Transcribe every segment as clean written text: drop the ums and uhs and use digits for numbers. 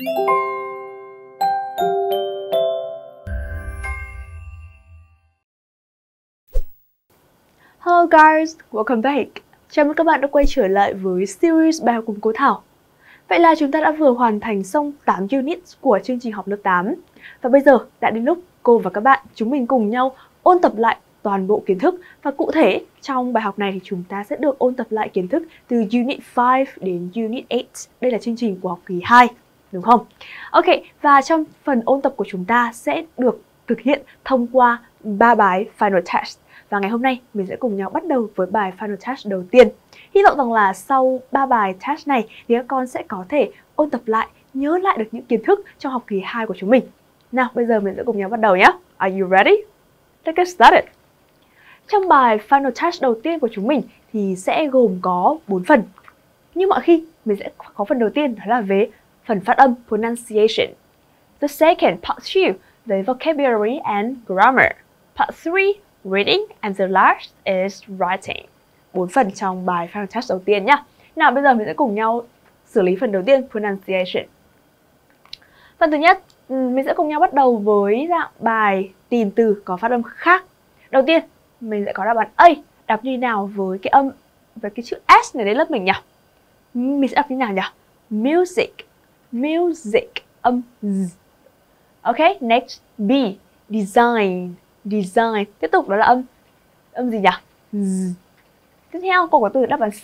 Hello guys, welcome back. Chào mừng các bạn đã quay trở lại với series bài học cùng cô Thảo. Vậy là chúng ta đã vừa hoàn thành xong 8 units của chương trình học lớp 8. Và bây giờ đã đến lúc cô và các bạn chúng mình cùng nhau ôn tập lại toàn bộ kiến thức. Và cụ thể trong bài học này thì chúng ta sẽ được ôn tập lại kiến thức từ Unit 5 đến Unit 8. Đây là chương trình của học kỳ 2, đúng không? Ok, và trong phần ôn tập của chúng ta sẽ được thực hiện thông qua 3 bài Final Test. Và ngày hôm nay mình sẽ cùng nhau bắt đầu với bài Final Test đầu tiên. Hy vọng rằng là sau 3 bài test này thì các con sẽ có thể ôn tập lại, nhớ lại được những kiến thức trong học kỳ 2 của chúng mình. Nào, bây giờ mình sẽ cùng nhau bắt đầu nhé. Are you ready? Let's get started. Trong bài Final Test đầu tiên của chúng mình thì sẽ gồm có 4 phần. Như mọi khi, mình sẽ có phần đầu tiên đó là về phần phát âm pronunciation. The second, part 2, về vocabulary and grammar. Part 3, reading, and the last is writing. 4 phần trong bài Final Test đầu tiên nhé. Nào, bây giờ mình sẽ cùng nhau xử lý phần đầu tiên, pronunciation. Phần thứ nhất, mình sẽ cùng nhau bắt đầu với dạng bài tìm từ có phát âm khác. Đầu tiên, mình sẽ có đáp án A. Đọc như nào với cái âm, với cái chữ S này đến lớp mình nhỉ? Mình sẽ đọc như nào nhỉ? Music, music, âm Z. Ok, next, B. Design, design. Tiếp tục đó là âm gì nhỉ? Z. Tiếp theo, cô có từ đáp án C.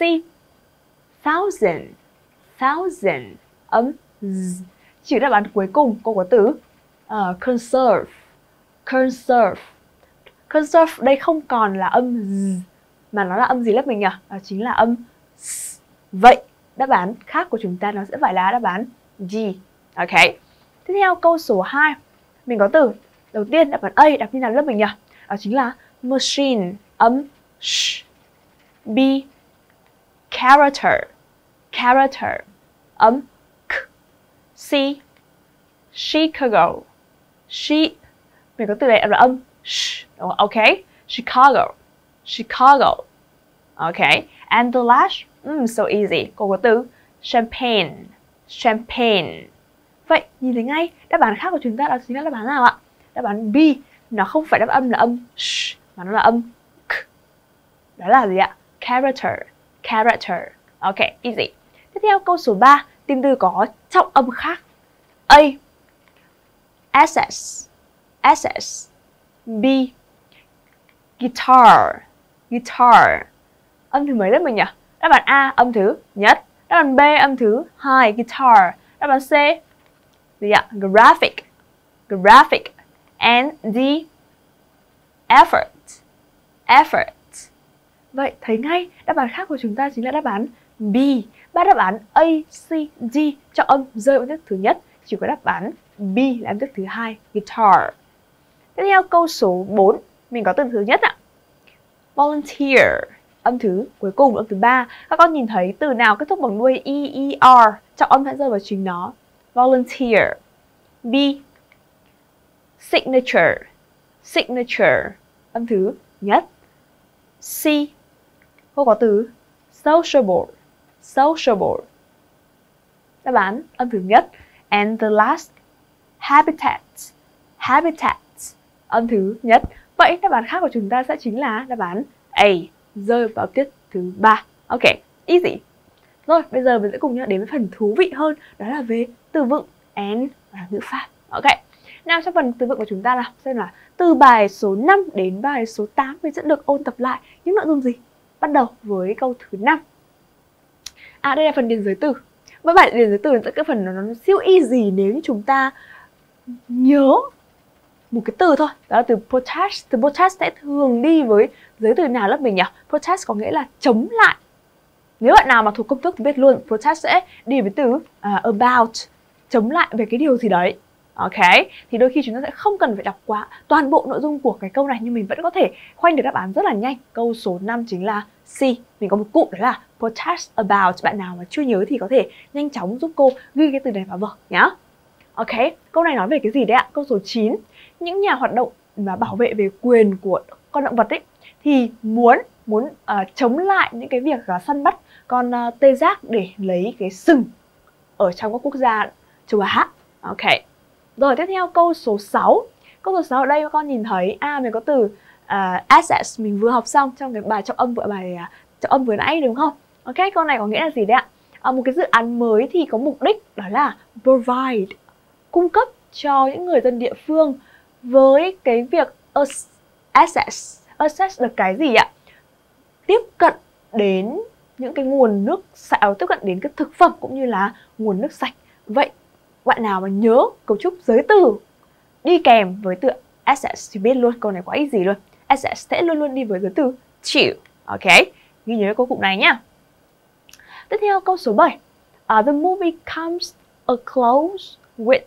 Thousand, thousand, âm Z. Chỉ đáp án cuối cùng, cô có từ conserve, conserve. Conserve đây không còn là âm Z, mà nó là âm gì lớp mình nhỉ? Đó chính là âm S. Vậy, đáp án khác của chúng ta nó sẽ phải là đáp án G. Ok. Tiếp theo, câu số 2. Mình có từ đầu tiên, đáp án A, đọc như nào lớp mình nhỉ? Đó chính là machine, âm sh. B. Character, character, âm k. C. Chicago, mình có từ này là âm sh. Ok. Chicago, Chicago. Ok. And the last, so easy. Cô có từ champagne, champagne. Vậy, nhìn thấy ngay, đáp án khác của chúng ta đó chính là đáp án nào ạ? Đáp án B, nó không phải đáp âm là âm sh, mà nó là âm k. Đó là gì ạ? Character, character. Ok, easy. Tiếp theo câu số 3, tìm từ có trọng âm khác. A. SS, SS. B. Guitar, guitar. Âm thứ mấy lớp mình nhỉ? Đáp án A, âm thứ nhất. Đáp án B, âm thứ 2, guitar. Đáp án C, gì ạ? Graphic, graphic. And D. Effort, effort. Vậy thấy ngay đáp án khác của chúng ta chính là đáp án B. Ba đáp án A, C, D cho âm rơi vào thức thứ nhất, chỉ có đáp án B là âm thức thứ hai, guitar. Tiếp theo câu số 4, mình có từ thứ nhất ạ. Volunteer, âm thứ cuối cùng, âm thứ 3. Các con nhìn thấy từ nào kết thúc bằng đuôi ER, trọng âm sẽ rơi vào chính nó. Volunteer. B. Signature, signature, âm thứ nhất. C. Cô có từ sociable, sociable. Đáp án âm thứ nhất. And the last, habitat, habitat, âm thứ nhất. Vậy đáp án khác của chúng ta sẽ chính là đáp án A, rơi vào tiết thứ 3. Ok, easy. Rồi, bây giờ mình sẽ cùng nhau đến với phần thú vị hơn, đó là về từ vựng and ngữ pháp. Ok. Nào, trong phần từ vựng của chúng ta là xem là từ bài số 5 đến bài số 8 mình sẽ được ôn tập lại những nội dung gì. Bắt đầu với câu thứ 5. Đây là phần điền giới từ. Với bài điền giới từ là cái phần nó siêu easy nếu như chúng ta nhớ một cái từ thôi. Đó là từ protest. Từ protest sẽ thường đi với giới từ nào lớp mình nhỉ? Protest có nghĩa là chống lại. Nếu bạn nào mà thuộc công thức thì biết luôn, protest sẽ đi với từ about, chống lại về cái điều gì đấy. Ok, thì đôi khi chúng ta sẽ không cần phải đọc quá toàn bộ nội dung của cái câu này, nhưng mình vẫn có thể khoanh được đáp án rất là nhanh. Câu số 5 chính là C. Mình có một cụm đó là protest about. Bạn nào mà chưa nhớ thì có thể nhanh chóng giúp cô ghi cái từ này vào vở nhá. Ok, câu này nói về cái gì đấy ạ? Câu số 9. Những nhà hoạt động mà bảo vệ về quyền của con động vật ấy thì muốn chống lại những cái việc săn bắt con tê giác để lấy cái sừng ở trong các quốc gia to a hat. Ok. Rồi tiếp theo câu số 6. Câu số 6 ở đây con nhìn thấy mình có từ assets mình vừa học xong trong cái bài trọng âm vừa nãy đúng không? Ok, câu này có nghĩa là gì đấy ạ? Một cái dự án mới thì có mục đích đó là provide, cung cấp cho những người dân địa phương với cái việc access là cái gì ạ? Tiếp cận đến những cái nguồn nước sạch, tiếp cận đến cái thực phẩm cũng như là nguồn nước sạch. Vậy bạn nào mà nhớ cấu trúc giới từ đi kèm với từ access thì biết luôn, câu này quá easy luôn. Access sẽ luôn luôn đi với giới từ to. Ok, ghi nhớ câu cụm này nhá. Tiếp theo câu số 7. The movie comes a close with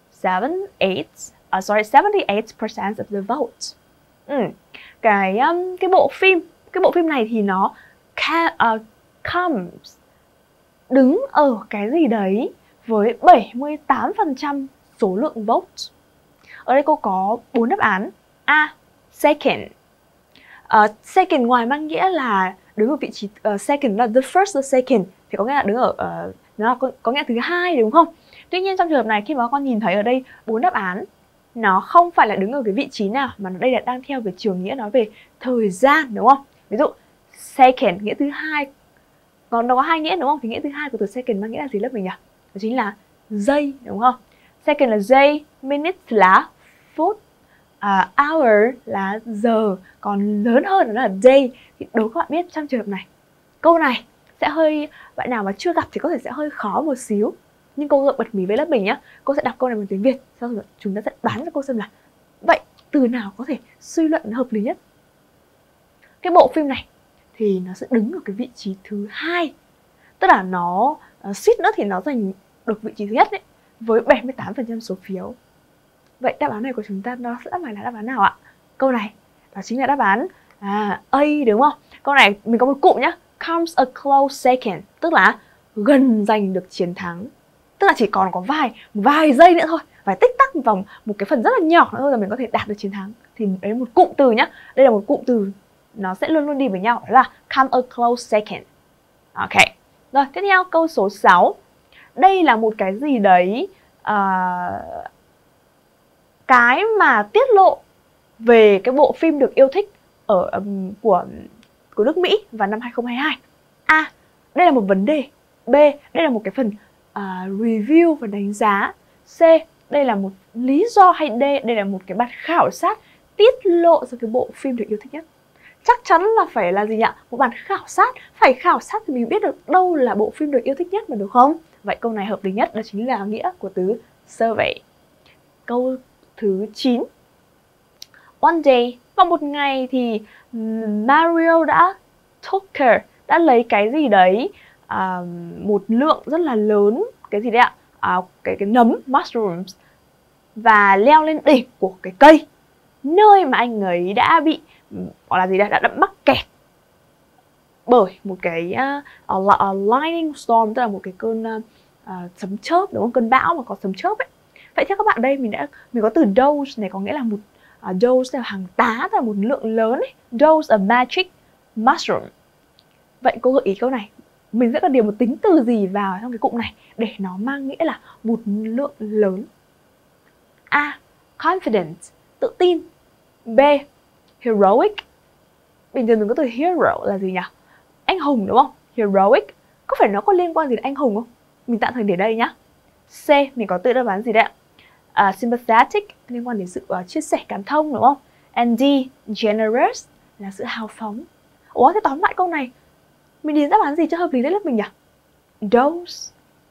78% of the votes. Cái bộ phim này thì nó comes đứng ở cái gì đấy với 78% số lượng votes. Ở đây cô có 4 đáp án. A. Second. Second ngoài mang nghĩa là đứng ở vị trí second là the first, the second thì có nghĩa là đứng ở nó có nghĩa là thứ hai đúng không? Tuy nhiên trong trường hợp này khi mà con nhìn thấy ở đây 4 đáp án, nó không phải là đứng ở cái vị trí nào mà đây là đang theo về trường nghĩa nói về thời gian đúng không? Ví dụ second nghĩa thứ hai, còn nó có hai nghĩa đúng không? Thì nghĩa thứ hai của từ second mang nghĩa là gì lớp mình nhỉ? Đó chính là giây đúng không? Second là giây, minutes là phút, hour là giờ, còn lớn hơn đó là day. Thì đố các bạn biết trong trường hợp này, câu này sẽ hơi, bạn nào mà chưa gặp thì có thể sẽ hơi khó một xíu. Nhưng cô gợi bật mí với lớp mình nhá. Cô sẽ đọc câu này bằng tiếng Việt, sau rồi chúng ta sẽ đoán cho cô xem là vậy từ nào có thể suy luận hợp lý nhất. Cái bộ phim này thì nó sẽ đứng ở cái vị trí thứ hai, tức là nó suýt nữa thì nó giành được vị trí thứ nhất đấy, với 78% số phiếu. Vậy đáp án này của chúng ta nó sẽ phải là đáp án nào ạ? Câu này đó chính là đáp án A đúng không? Câu này mình có một cụm nhá, comes a close second, tức là gần giành được chiến thắng. Tức là chỉ còn có vài giây nữa thôi, vài tích tắc vòng một cái phần rất là nhỏ nữa thôi là mình có thể đạt được chiến thắng. Thì đấy là một cụm từ nhá. Đây là một cụm từ nó sẽ luôn luôn đi với nhau, đó là come a close second. Ok. Rồi, tiếp theo câu số 6. Đây là một cái gì đấy cái mà tiết lộ về cái bộ phim được yêu thích của nước Mỹ vào năm 2022. A. Đây là một vấn đề. B. Đây là một cái phần review và đánh giá. C. Đây là một lý do. Hay D. Đây là một cái bản khảo sát tiết lộ ra cái bộ phim được yêu thích nhất. Chắc chắn là phải là gì ạ? Một bản khảo sát. Phải khảo sát thì mình biết được đâu là bộ phim được yêu thích nhất mà đúng không? Vậy câu này hợp lý nhất đó chính là nghĩa của từ survey. Câu thứ 9. One day, vào một ngày thì Mario Tucker đã lấy cái gì đấy, một lượng rất là lớn, cái gì đấy ạ? Cái nấm mushrooms, và leo lên đỉnh của cái cây, nơi mà anh ấy đã bị gọi là gì đấy, đã mắc kẹt bởi một cái lightning storm, tức là một cái cơn sấm chớp đúng không? Cơn bão mà có sấm chớp ấy. Vậy theo các bạn đây mình có từ dose này, có nghĩa là một dose là hàng tá, tức là một lượng lớn ấy. Dose of magic mushroom. Vậy cô gợi ý câu này, mình sẽ cần điều một tính từ gì vào trong cái cụm này để nó mang nghĩa là một lượng lớn? A. Confident, tự tin. B. Heroic. Bình thường mình có từ hero là gì nhỉ? Anh hùng đúng không? Heroic. Có phải nó có liên quan gì đến anh hùng không? Mình tạm thời để đây nhá. C. Mình có từ đáp án gì đấy ạ? Sympathetic, liên quan đến sự chia sẻ cảm thông đúng không? And D. Generous, là sự hào phóng. Ủa, thế tóm lại câu này mình điền đáp án gì cho hợp lý đấy lớp mình nhỉ? Dose.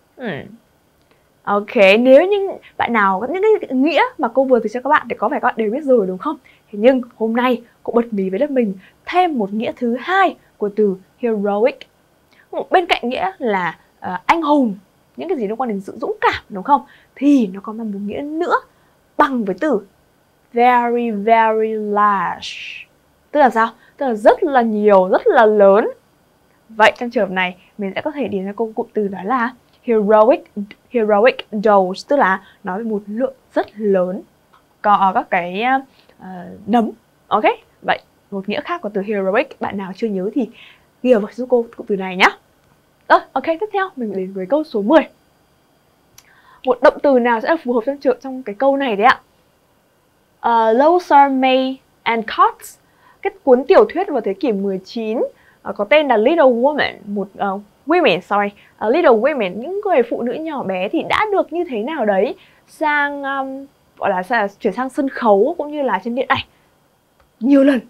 Ok, nếu như bạn nào có những cái nghĩa mà cô vừa dịch cho các bạn thì có phải các bạn đều biết rồi đúng không? Thế nhưng hôm nay cô bật mí với lớp mình thêm một nghĩa thứ hai của từ heroic. Bên cạnh nghĩa là anh hùng, những cái gì liên quan đến sự dũng cảm đúng không? Thì nó có một nghĩa nữa bằng với từ very very large. Tức là sao? Tức là rất là nhiều, rất là lớn. Vậy trong trường hợp này mình sẽ có thể điền ra cụm từ đó là heroic dose, tức là nói về một lượng rất lớn có các cái nấm. Ok, vậy một nghĩa khác của từ heroic, bạn nào chưa nhớ thì ghi vào giúp cô cụm từ này nhá. Ok, tiếp theo mình đến với câu số 10. một động từ nào sẽ là phù hợp trong cái câu này đấy ạ. Lothar May and Cox, cái cuốn tiểu thuyết vào thế kỷ 19 có tên là Little Women, Little Women, những người phụ nữ nhỏ bé thì đã được như thế nào đấy sang gọi là chuyển sang sân khấu cũng như là trên điện ảnh nhiều lần.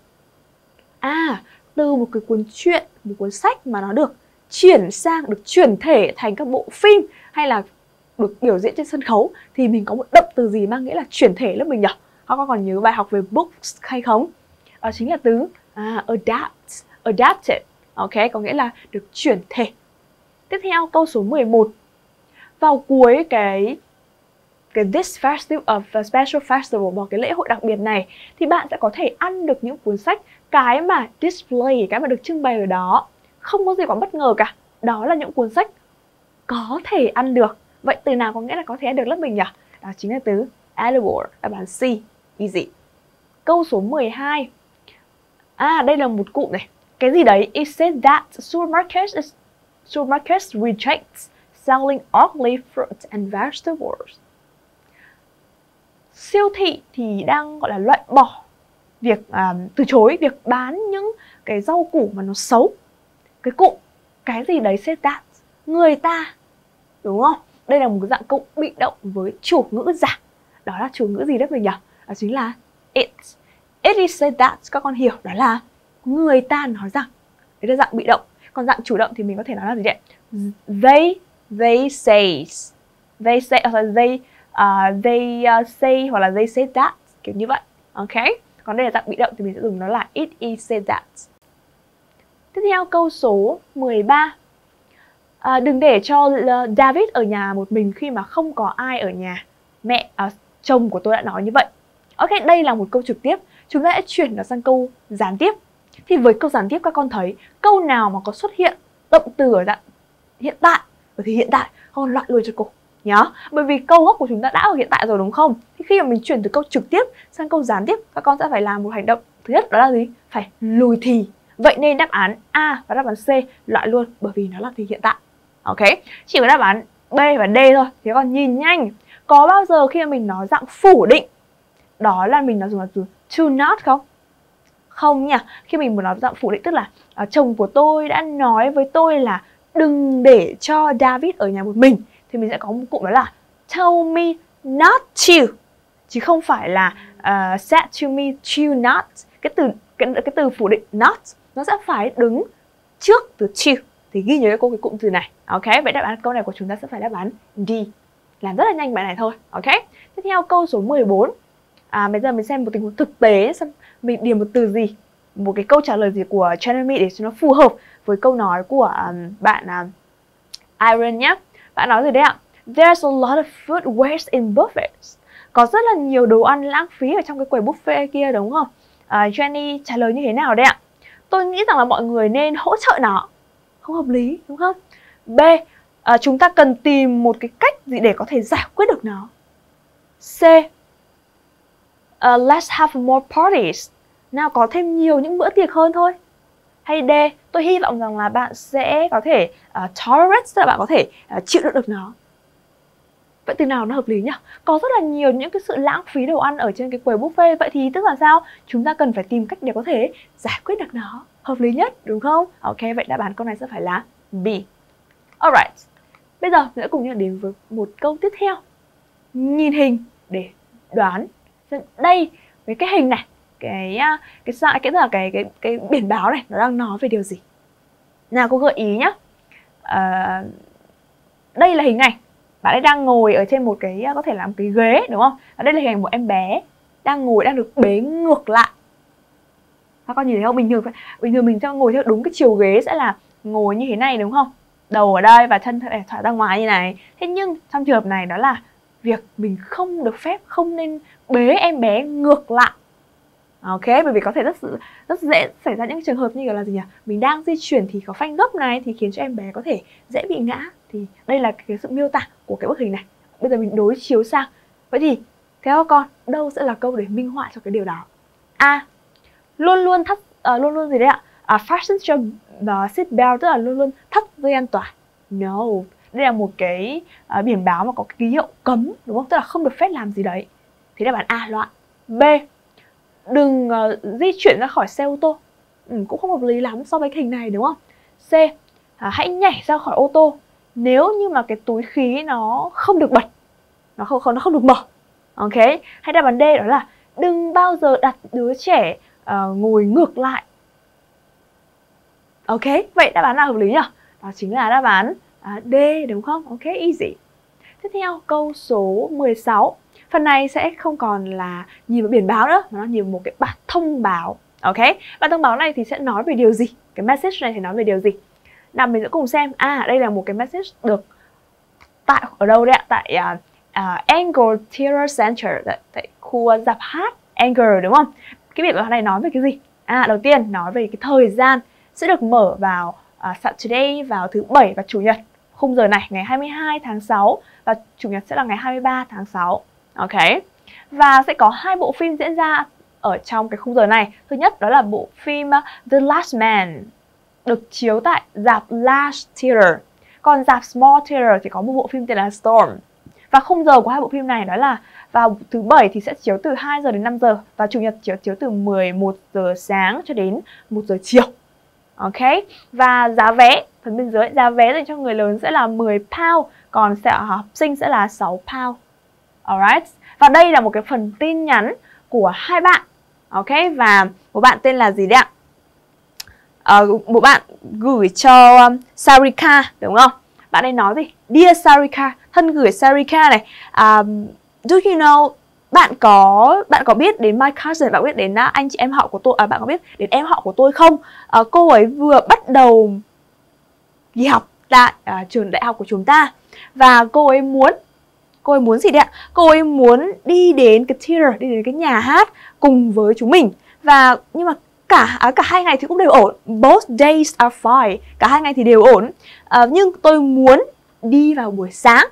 Từ một cái cuốn truyện, một cuốn sách mà nó được chuyển thể thành các bộ phim hay là được biểu diễn trên sân khấu thì mình có một động từ gì mang nghĩa là chuyển thể lớp mình nhỉ? Các con còn nhớ bài học về books hay không? Đó chính là từ adapted. Ok, có nghĩa là được chuyển thể. Tiếp theo câu số 11. Vào cuối cái this festival, special festival, vào cái lễ hội đặc biệt này thì bạn sẽ có thể ăn được những cuốn sách, cái mà display, cái mà được trưng bày ở đó không có gì quá bất ngờ cả. Đó là những cuốn sách có thể ăn được. Vậy từ nào có nghĩa là có thể ăn được lớp mình nhỉ? Đó chính là từ edible, đáp án C, easy. Câu số 12. Đây là một cụm này. Cái gì đấy? It says that supermarkets reject selling ugly fruits and vegetables. Siêu thị thì đang gọi là loại bỏ việc từ chối việc bán những cái rau củ mà nó xấu. Cái cụm cái gì đấy says that, người ta, đúng không? Đây là một cái dạng câu bị động với chủ ngữ giả. Đó là chủ ngữ gì đấy mình nhỉ? Đó chính là it. It is said that, các con hiểu, đó là người ta nói rằng. Đấy là dạng bị động. Còn dạng chủ động thì mình có thể nói là gì đấy? They say, say hoặc là they say that, kiểu như vậy. Ok. Còn đây là dạng bị động thì mình sẽ dùng nó là it is said that. Tiếp theo câu số 13. Đừng để cho David ở nhà một mình khi mà không có ai ở nhà. Chồng của tôi đã nói như vậy. Ok, đây là một câu trực tiếp. Chúng ta sẽ chuyển nó sang câu gián tiếp. Thì với câu gián tiếp các con thấy câu nào mà có xuất hiện động từ ở dạng hiện tại, thì hiện tại con loại luôn cho cô nhớ. Bởi vì câu gốc của chúng ta đã ở hiện tại rồi đúng không? Thì khi mà mình chuyển từ câu trực tiếp sang câu gián tiếp, các con sẽ phải làm một hành động. Thứ nhất đó là gì? Phải lùi thì. Vậy nên đáp án A và đáp án C loại luôn, bởi vì nó là thì hiện tại. Ok, chỉ có đáp án B và D thôi. Thì các con nhìn nhanh. Có bao giờ khi mà mình nói dạng phủ định, đó là mình nói dùng là từ to not không? Không nha. Khi mình muốn nói dạng phủ định tức là chồng của tôi đã nói với tôi là đừng để cho David ở nhà một mình, thì mình sẽ có một cụm đó là tell me not to, chứ không phải là said to me to not. Cái từ phủ định not nó sẽ phải đứng trước từ to, thì ghi nhớ cô cái cụm từ này. Ok, vậy đáp án câu này của chúng ta sẽ phải đáp án D. Làm rất là nhanh bài này thôi. Ok, tiếp theo câu số 14. Bây giờ mình xem một tình huống thực tế, xem mình điền một từ gì, một cái câu trả lời gì của Jeremy để cho nó phù hợp với câu nói của bạn Iron nhé. Bạn nói gì đấy ạ? There's a lot of food waste in buffets. Có rất là nhiều đồ ăn lãng phí ở trong cái quầy buffet kia đúng không? Jenny trả lời như thế nào đấy ạ? Tôi nghĩ rằng là mọi người nên hỗ trợ nó. Không hợp lý đúng không? B. Chúng ta cần tìm một cái cách gì để có thể giải quyết được nó. C. Let's have more parties. Nào có thêm nhiều những bữa tiệc hơn thôi. Hay D. Tôi hy vọng rằng là bạn sẽ có thể tolerate, tức là bạn có thể chịu đựng được nó. Vậy từ nào nó hợp lý nhỉ? Có rất là nhiều những cái sự lãng phí đồ ăn ở trên cái quầy buffet. Vậy thì tức là sao? Chúng ta cần phải tìm cách để có thể giải quyết được nó hợp lý nhất, đúng không? Ok, vậy đáp án câu này sẽ phải là B. Alright. Bây giờ mình sẽ cùng nhau đến với một câu tiếp theo. Nhìn hình để đoán đây, với cái hình này, cái biển báo này nó đang nói về điều gì. Nào cô gợi ý nhá. Đây là hình ảnh bạn ấy đang ngồi ở trên một cái, có thể là một cái ghế đúng không? Và đây là hình ảnh một em bé đang ngồi, đang được bế ngược lại. Các con nhìn thấy không? Bình thường mình cho ngồi theo đúng cái chiều ghế sẽ là ngồi như thế này đúng không? Đầu ở đây và chân thả ra ngoài như này. Thế nhưng trong trường hợp này đó là việc mình không được phép, không nên bế em bé ngược lại. Ok, bởi vì có thể rất dễ xảy ra những trường hợp như là gì nhỉ? Mình đang di chuyển thì có phanh gấp này thì khiến cho em bé có thể dễ bị ngã. Thì đây là cái sự miêu tả của cái bức hình này. Bây giờ mình đối chiếu sang. Vậy thì theo con, đâu sẽ là câu để minh họa cho cái điều đó? A. Luôn luôn gì đấy ạ? Fasten your seat belt, tức là luôn luôn thắt dây an toàn. No, đây là một cái biển báo mà có cái ký hiệu cấm, đúng không? Tức là không được phép làm gì đấy. Thì đáp án A loạn. B, đừng di chuyển ra khỏi xe ô tô. Cũng không hợp lý lắm so với cái hình này, đúng không? C, hãy nhảy ra khỏi ô tô nếu như mà cái túi khí nó không được bật, nó không được mở. Ok. Hay đáp án D đó là đừng bao giờ đặt đứa trẻ ngồi ngược lại. Ok, vậy đáp án nào hợp lý nhỉ? Đó chính là đáp án D, đúng không? Ok, easy. Tiếp theo, câu số 16. Phần này sẽ không còn là nhìn vào biển báo nữa, mà nó nhìn vào một cái bản thông báo. Ok, bản thông báo này thì sẽ nói về điều gì? Cái message này thì nói về điều gì? Nào mình sẽ cùng xem. Đây là một cái message được tại ở đâu đấy ạ? Tại Anger Theater Center, tại khu rạp hát Anger, đúng không? Cái biển báo này nói về cái gì? Đầu tiên nói về cái thời gian sẽ được mở vào Saturday, vào thứ Bảy và Chủ nhật. Khung giờ này ngày 22 tháng 6 và Chủ nhật sẽ là ngày 23 tháng 6. Ok. Và sẽ có 2 bộ phim diễn ra ở trong cái khung giờ này. Thứ nhất đó là bộ phim The Last Man, được chiếu tại rạp Large Theater. Còn rạp Small Theater thì có một bộ phim tên là Storm. Và khung giờ của 2 bộ phim này đó là vào thứ Bảy thì sẽ chiếu từ 2 giờ đến 5 giờ và Chủ nhật chiếu từ 11 giờ sáng cho đến 1 giờ chiều. Ok. Và giá vé, phần bên dưới, giá vé dành cho người lớn sẽ là 10 pound, còn học sinh sẽ là 6 pound. Alright. Và đây là một cái phần tin nhắn của 2 bạn. Ok. Và một bạn tên là gì đấy ạ? Một bạn gửi cho Sarika, đúng không? Bạn ấy nói gì? Dear Sarika, thân gửi Sarika này. Do you know, bạn có biết đến my cousin, bạn biết đến anh chị em họ của tôi, bạn có biết đến em họ của tôi không? Cô ấy vừa bắt đầu đi học tại trường đại học của chúng ta và cô ấy muốn gì đấy ạ? Cô ấy muốn đi đến cái theater, đi đến cái nhà hát cùng với chúng mình. Và nhưng mà cả 2 ngày thì cũng đều ổn. Both days are fine. Cả 2 ngày thì đều ổn. Nhưng tôi muốn đi vào buổi sáng.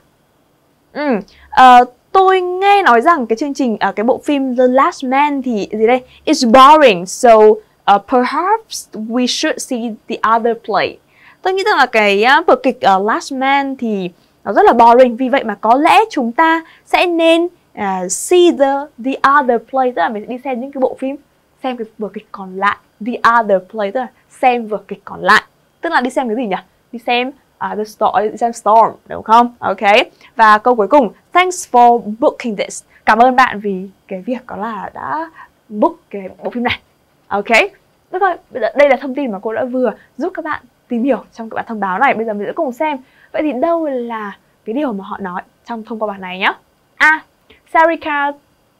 Tôi nghe nói rằng cái chương trình, cái bộ phim The Last Man thì gì đây? It's boring, so perhaps we should see the other play. Tôi nghĩ rằng là cái vở kịch Last Man thì nó rất là boring, vì vậy mà có lẽ chúng ta sẽ nên see the other play, tức là mình sẽ đi xem những cái bộ phim, xem cái vở kịch còn lại. The other play tức là xem vở kịch còn lại, tức là đi xem cái gì nhỉ? Đi xem The Story, đi xem Storm, đúng không? Ok. Và câu cuối cùng, thanks for booking this. Cảm ơn bạn vì cái việc đó là đã book cái bộ phim này. Ok. Được rồi, đây là thông tin mà cô đã vừa giúp các bạn tìm hiểu trong cái bản thông báo này. Bây giờ mình sẽ cùng xem. Vậy thì đâu là cái điều mà họ nói trong thông qua bản này nhé? Sarika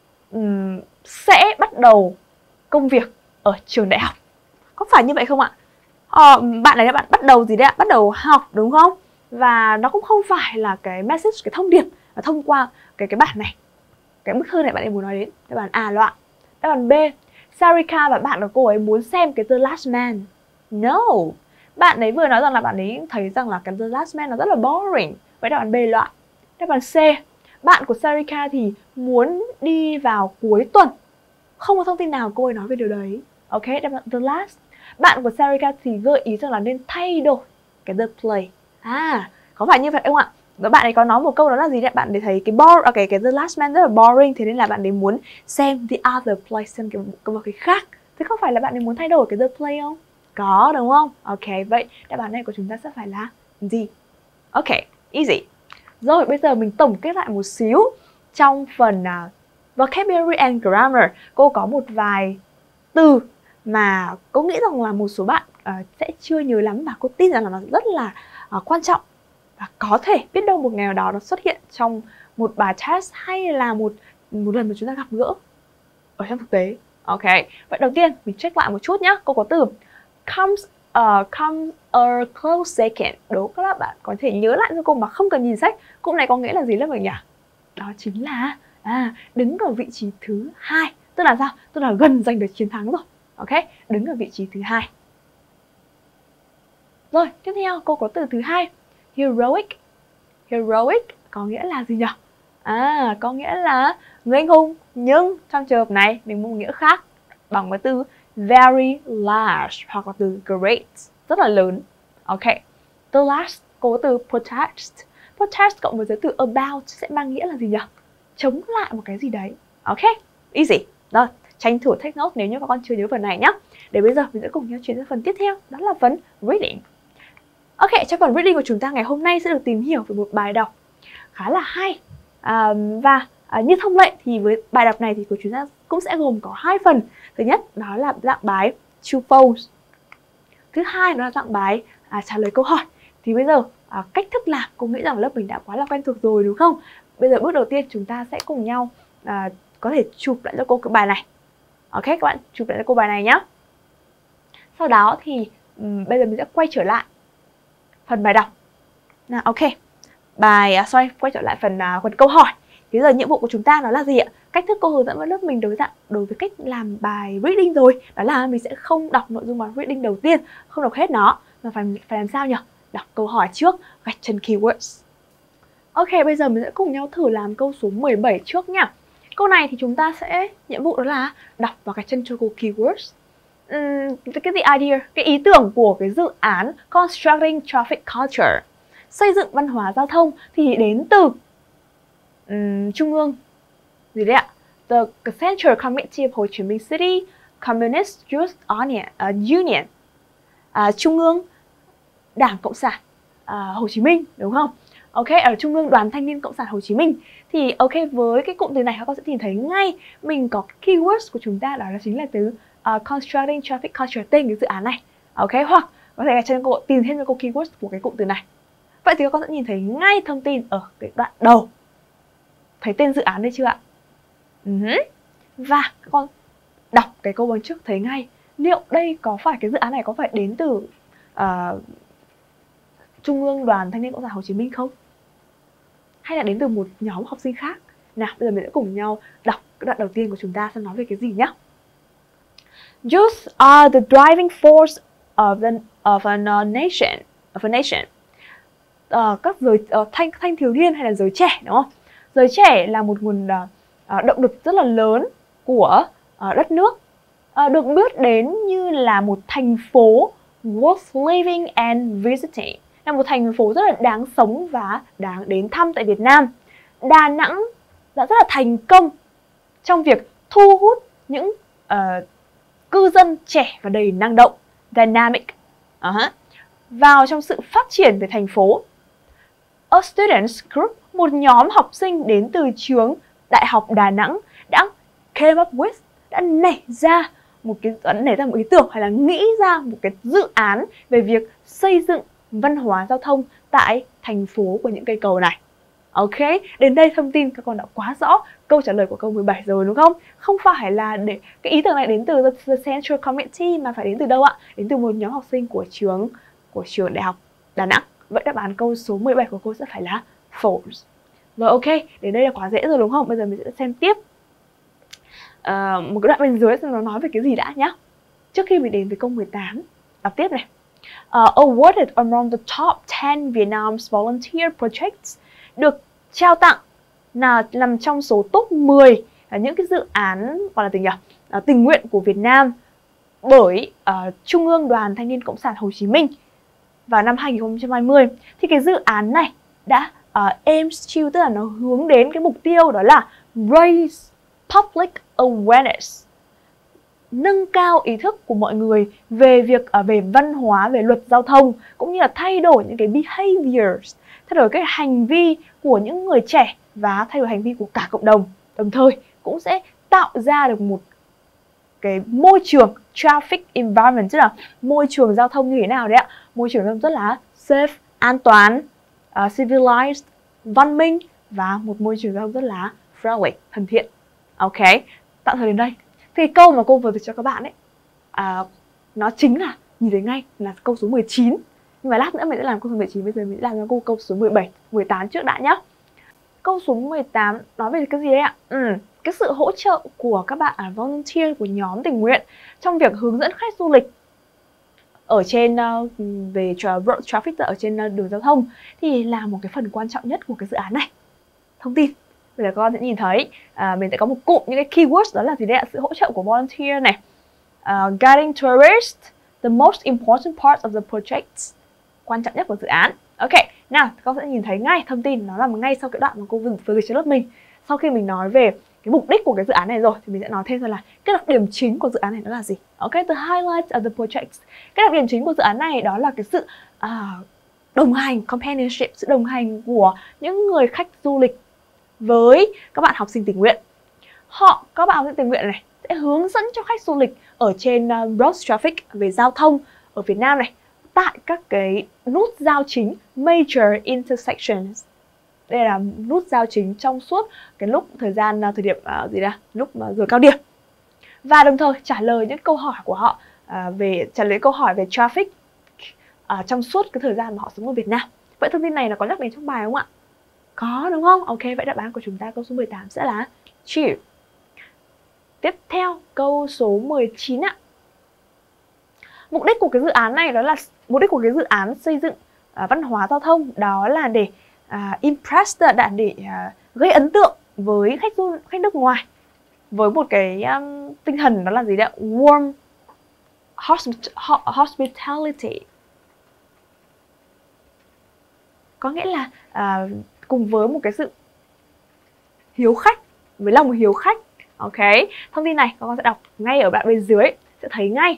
sẽ bắt đầu công việc ở trường đại học. Có phải như vậy không ạ? Bạn này là bạn bắt đầu gì đấy ạ? Bắt đầu học, đúng không? Và nó cũng không phải là cái message, cái thông điệp là thông qua cái bản này, cái bức thư này bạn ấy muốn nói đến. Đáp án A loạn. Đáp án B, Sarika và bạn của cô ấy muốn xem cái The Last Man. No. Bạn ấy vừa nói rằng là bạn ấy thấy rằng là cái The Last Man nó rất là boring. Vậy đáp án B loạn. Đáp án C, bạn của Sarika thì muốn đi vào cuối tuần. Không có thông tin nào cô ấy nói về điều đấy. Ok, đáp án The Last. Bạn của Sarika thì gợi ý rằng là nên thay đổi cái The Play. Có phải như vậy không ạ? Và bạn ấy có nói một câu đó là gì đấy? Bạn ấy thấy cái The Last Man rất là boring, thế nên là bạn ấy muốn xem The Other Play, xem cái vở kịch khác. Thế không phải là bạn ấy muốn thay đổi cái The Play không? Có, đúng không? Ok, vậy đáp án này của chúng ta sẽ phải là gì? Ok, easy. Rồi, bây giờ mình tổng kết lại một xíu. Trong phần Vocabulary and Grammar, cô có một vài từ mà cô nghĩ rằng là một số bạn sẽ chưa nhớ lắm, và cô tin rằng là nó rất là quan trọng. Và có thể biết đâu một ngày nào đó nó xuất hiện trong một bài test hay là một lần mà chúng ta gặp gỡ ở trong thực tế. Ok, vậy đầu tiên mình check lại một chút nhé. Cô có từ comes a close second. Đố các bạn có thể nhớ lại cho cô mà không cần nhìn sách. Cụm này có nghĩa là gì lớp mình nhỉ? Đó chính là đứng ở vị trí thứ 2. Tức là sao? Tức là gần giành được chiến thắng rồi. Ok, đứng ở vị trí thứ 2. Rồi, tiếp theo cô có từ thứ 2, heroic. Heroic có nghĩa là gì nhỉ? Có nghĩa là người anh hùng. Nhưng trong trường hợp này mình muốn nghĩa khác bằng cái từ very large hoặc là từ great, rất là lớn. Ok, the last, cô có từ protect. Protest cộng với giới từ about sẽ mang nghĩa là gì nhỉ? Chống lại một cái gì đấy. Ok, easy. Rồi, tranh thủ take note nếu như các con chưa nhớ phần này nhé. Để bây giờ mình sẽ cùng nhau chuyển sang phần tiếp theo, đó là phần reading. Ok, trong phần reading của chúng ta ngày hôm nay sẽ được tìm hiểu về một bài đọc khá là hay. Như thông lệ thì với bài đọc này thì của chúng ta cũng sẽ gồm có 2 phần. Thứ nhất đó là dạng bài true false. Thứ hai đó là dạng bài trả lời câu hỏi. Thì bây giờ cách thức làm cô nghĩ rằng lớp mình đã quá là quen thuộc rồi đúng không? Bây giờ bước đầu tiên chúng ta sẽ cùng nhau có thể chụp lại cho cô cái bài này. Ok, các bạn chụp lại cho cô bài này nhé. Sau đó thì bây giờ mình sẽ quay trở lại phần bài đọc. Nào, ok. Quay trở lại phần câu hỏi. Bây giờ nhiệm vụ của chúng ta nó là gì ạ? Cách thức cô hướng dẫn với lớp mình đối với cách làm bài reading rồi. Đó là mình sẽ không đọc nội dung bài reading đầu tiên, không đọc hết nó, mà phải làm sao nhỉ? Đọc câu hỏi trước, gạch chân keywords. Ok, bây giờ mình sẽ cùng nhau thử làm câu số 17 trước nha. Câu này thì chúng ta sẽ nhiệm vụ đó là đọc và gạch chân cho cô keywords. Cái ý tưởng của cái dự án Constructing Traffic Culture, xây dựng văn hóa giao thông, thì đến từ Trung ương gì đấy ạ? The Central Committee of Ho Chi Minh City Communist Youth Union, Trung ương Đảng Cộng sản Hồ Chí Minh, đúng không? Ok, ở Trung ương Đoàn Thanh niên Cộng sản Hồ Chí Minh. Thì ok, với cái cụm từ này các con sẽ nhìn thấy ngay mình có keywords của chúng ta, đó là chính là từ Constructing Traffic Culture, tên cái dự án này. Ok, hoặc có thể là trên cô tìm thêm cho cô keywords của cái cụm từ này. Vậy thì các con sẽ nhìn thấy ngay thông tin ở cái đoạn đầu. Thấy tên dự án đây chưa ạ? Và các con đọc cái câu bên trước thấy ngay liệu đây có phải cái dự án này có phải đến từ Trung ương Đoàn Thanh niên Cộng sản Hồ Chí Minh không? Hay là đến từ một nhóm học sinh khác? Nào, bây giờ mình sẽ cùng nhau đọc cái đoạn đầu tiên của chúng ta xem nói về cái gì nhé. Youth are the driving force of a nation. Các thanh thiếu niên hay là giới trẻ, đúng không? Giới trẻ là một nguồn động lực rất là lớn của đất nước, được biết đến như là một thành phố worth living and visiting, là một thành phố rất là đáng sống và đáng đến thăm tại Việt Nam. Đà Nẵng đã rất là thành công trong việc thu hút những cư dân trẻ và đầy năng động, dynamic, vào trong sự phát triển về thành phố. A students group, một nhóm học sinh đến từ trường Đại học Đà Nẵng đã nảy ra một ý tưởng hay là nghĩ ra một cái dự án về việc xây dựng văn hóa giao thông tại thành phố của những cây cầu này. Ok, đến đây thông tin các con đã quá rõ câu trả lời của câu 17 rồi đúng không? Không phải là để cái ý tưởng này đến từ the Central Committee mà phải đến từ đâu ạ? Đến từ một nhóm học sinh của trường Đại học Đà Nẵng. Vậy đáp án câu số 17 của cô sẽ phải là false. Rồi ok, đến đây là quá dễ rồi đúng không? Bây giờ mình sẽ xem tiếp một cái đoạn bên dưới xem nó nói về cái gì đã nhá. Trước khi mình đến với câu 18, đọc tiếp này. Awarded among the top 10 Vietnam's volunteer projects, được trao tặng là nằm trong số top 10 những cái dự án gọi là tình nguyện của Việt Nam bởi Trung ương Đoàn Thanh niên Cộng sản Hồ Chí Minh vào năm 2020. Thì cái dự án này đã aims to, tức là nó hướng đến cái mục tiêu đó là raise public awareness, nâng cao ý thức của mọi người về việc về văn hóa, về luật giao thông, cũng như là thay đổi những cái behaviors, thay đổi cái hành vi của những người trẻ và thay đổi hành vi của cả cộng đồng. Đồng thời cũng sẽ tạo ra được một cái môi trường traffic environment, tức là môi trường giao thông như thế nào đấy ạ? Môi trường giao thông rất là safe, an toàn, civilized, văn minh, và một môi trường giao thông rất là friendly, thân thiện. Ok, tạm thời đến đây. Thì câu mà cô vừa dịch cho các bạn ấy, nó chính là nhìn thấy ngay là câu số 19. Nhưng mà lát nữa mình sẽ làm câu số 19, bây giờ mình sẽ làm cho câu số 17, 18 trước đã nhá. Câu số 18 nói về cái gì đấy ạ? Cái sự hỗ trợ của các bạn volunteer, của nhóm tình nguyện trong việc hướng dẫn khách du lịch ở trên về road traffic, ở trên đường giao thông, thì là một cái phần quan trọng nhất của cái dự án này. Thông tin bây giờ các con sẽ nhìn thấy mình sẽ có một cụm những cái keywords, đó là gì đấy ạ? Sự hỗ trợ của volunteer này, guiding tourists, the most important part of the project, quan trọng nhất của dự án. Ok, Nào, con sẽ nhìn thấy ngay thông tin nó nằm ngay sau cái đoạn mà cô vừa gửi cho lớp mình. Sau khi mình nói về cái mục đích của cái dự án này rồi thì mình sẽ nói thêm rằng là cái đặc điểm chính của dự án này nó là gì. Ok, the highlights of the project. Cái đặc điểm chính của dự án này đó là cái sự đồng hành, companionship, sự đồng hành của những người khách du lịch với các bạn học sinh tình nguyện. Các bạn học sinh tình nguyện này sẽ hướng dẫn cho khách du lịch ở trên road traffic, về giao thông ở Việt Nam này, tại các cái nút giao chính, major intersections. Đây là nút giao chính trong suốt cái thời điểm lúc mà giờ cao điểm. Và đồng thời trả lời những câu hỏi của họ về traffic trong suốt cái thời gian mà họ sống ở Việt Nam. Vậy thông tin này nó có nhắc đến trong bài không ạ? Có đúng không? Ok, vậy đáp án của chúng ta câu số 18 sẽ là chill. Tiếp theo câu số 19 ạ. Mục đích của cái dự án này đó là xây dựng văn hóa giao thông, đó là để impress, để gây ấn tượng với khách nước ngoài với một cái tinh thần đó là gì đấy? Warm hospitality. Có nghĩa là cùng với một cái sự hiếu khách, với lòng hiếu khách. Ok, thông tin này con sẽ đọc ngay ở đoạn bên dưới, sẽ thấy ngay.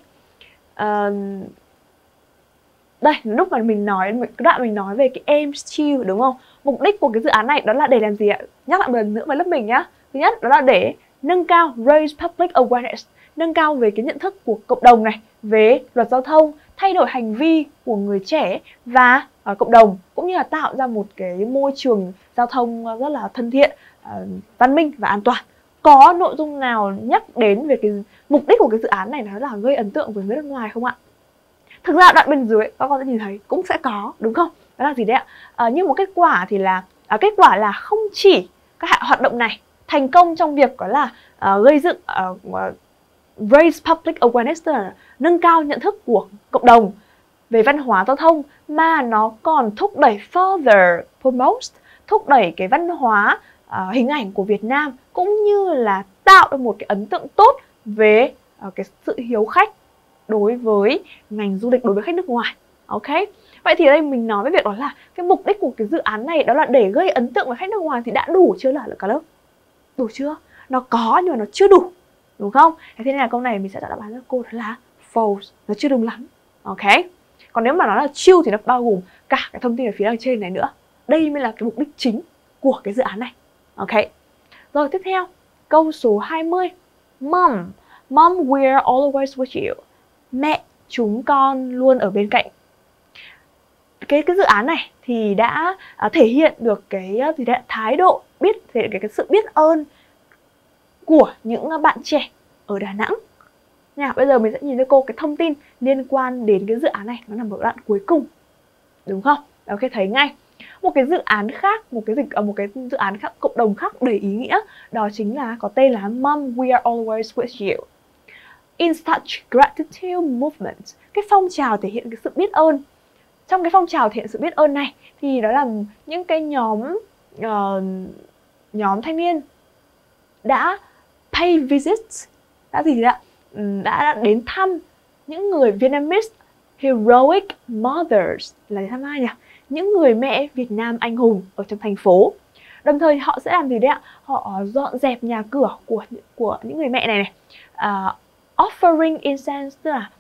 Đây, lúc mà mình nói về cái aims chill đúng không? Mục đích của cái dự án này đó là để làm gì ạ? Nhắc lại một lần nữa với lớp mình nhá. Thứ nhất đó là để nâng cao, raise public awareness, nâng cao về cái nhận thức của cộng đồng này về luật giao thông, thay đổi hành vi của người trẻ và cộng đồng, cũng như là tạo ra một cái môi trường giao thông rất là thân thiện, văn minh và an toàn. Có nội dung nào nhắc đến về cái mục đích của cái dự án này đó là gây ấn tượng với người nước ngoài không ạ? Thực ra đoạn bên dưới các con sẽ nhìn thấy cũng sẽ có, đúng không? Đó là gì đấy ạ? Nhưng một kết quả thì là kết quả là không chỉ các hoạt động này thành công trong việc đó là gây dựng raise public awareness, nâng cao nhận thức của cộng đồng về văn hóa giao thông, mà nó còn thúc đẩy further promote, thúc đẩy cái văn hóa hình ảnh của Việt Nam, cũng như là tạo được một cái ấn tượng tốt về cái sự hiếu khách đối với ngành du lịch, đối với khách nước ngoài. Ok, vậy thì đây mình nói với việc đó là cái mục đích của cái dự án này đó là để gây ấn tượng với khách nước ngoài thì đã đủ chưa là cả lớp? Đủ chưa? Nó có nhưng mà nó chưa đủ, đúng không? Thế nên là câu này mình sẽ đáp án cho cô đó là false, nó chưa đúng lắm. Ok, còn nếu mà nó là chill thì nó bao gồm cả cái thông tin ở phía đằng trên này nữa. Đây mới là cái mục đích chính của cái dự án này. Ok, rồi tiếp theo câu số 20. Mom, we're always with you. Mẹ chúng con luôn ở bên cạnh. Cái dự án này thì đã thể hiện được cái thái độ thể hiện cái sự biết ơn của những bạn trẻ ở Đà Nẵng. Nào, bây giờ mình sẽ nhìn cho cô cái thông tin liên quan đến cái dự án này, nó nằm ở đoạn cuối cùng, đúng không? Ok, thấy ngay. Một cái dự án khác, một cái dự án khác, cộng đồng khác đầy ý nghĩa, đó chính là có tên là Mom, we are always with you. In such gratitude movement, cái phong trào thể hiện cái sự biết ơn. Trong cái phong trào thể hiện sự biết ơn này thì đó là những cái nhóm thanh niên đã pay visits, đã đến thăm những người Vietnamese heroic mothers, là thăm ai nhỉ? Những người mẹ Việt Nam anh hùng ở trong thành phố. Đồng thời họ sẽ làm gì đấy ạ? Họ dọn dẹp nhà cửa của những người mẹ này. Offering incense, tức là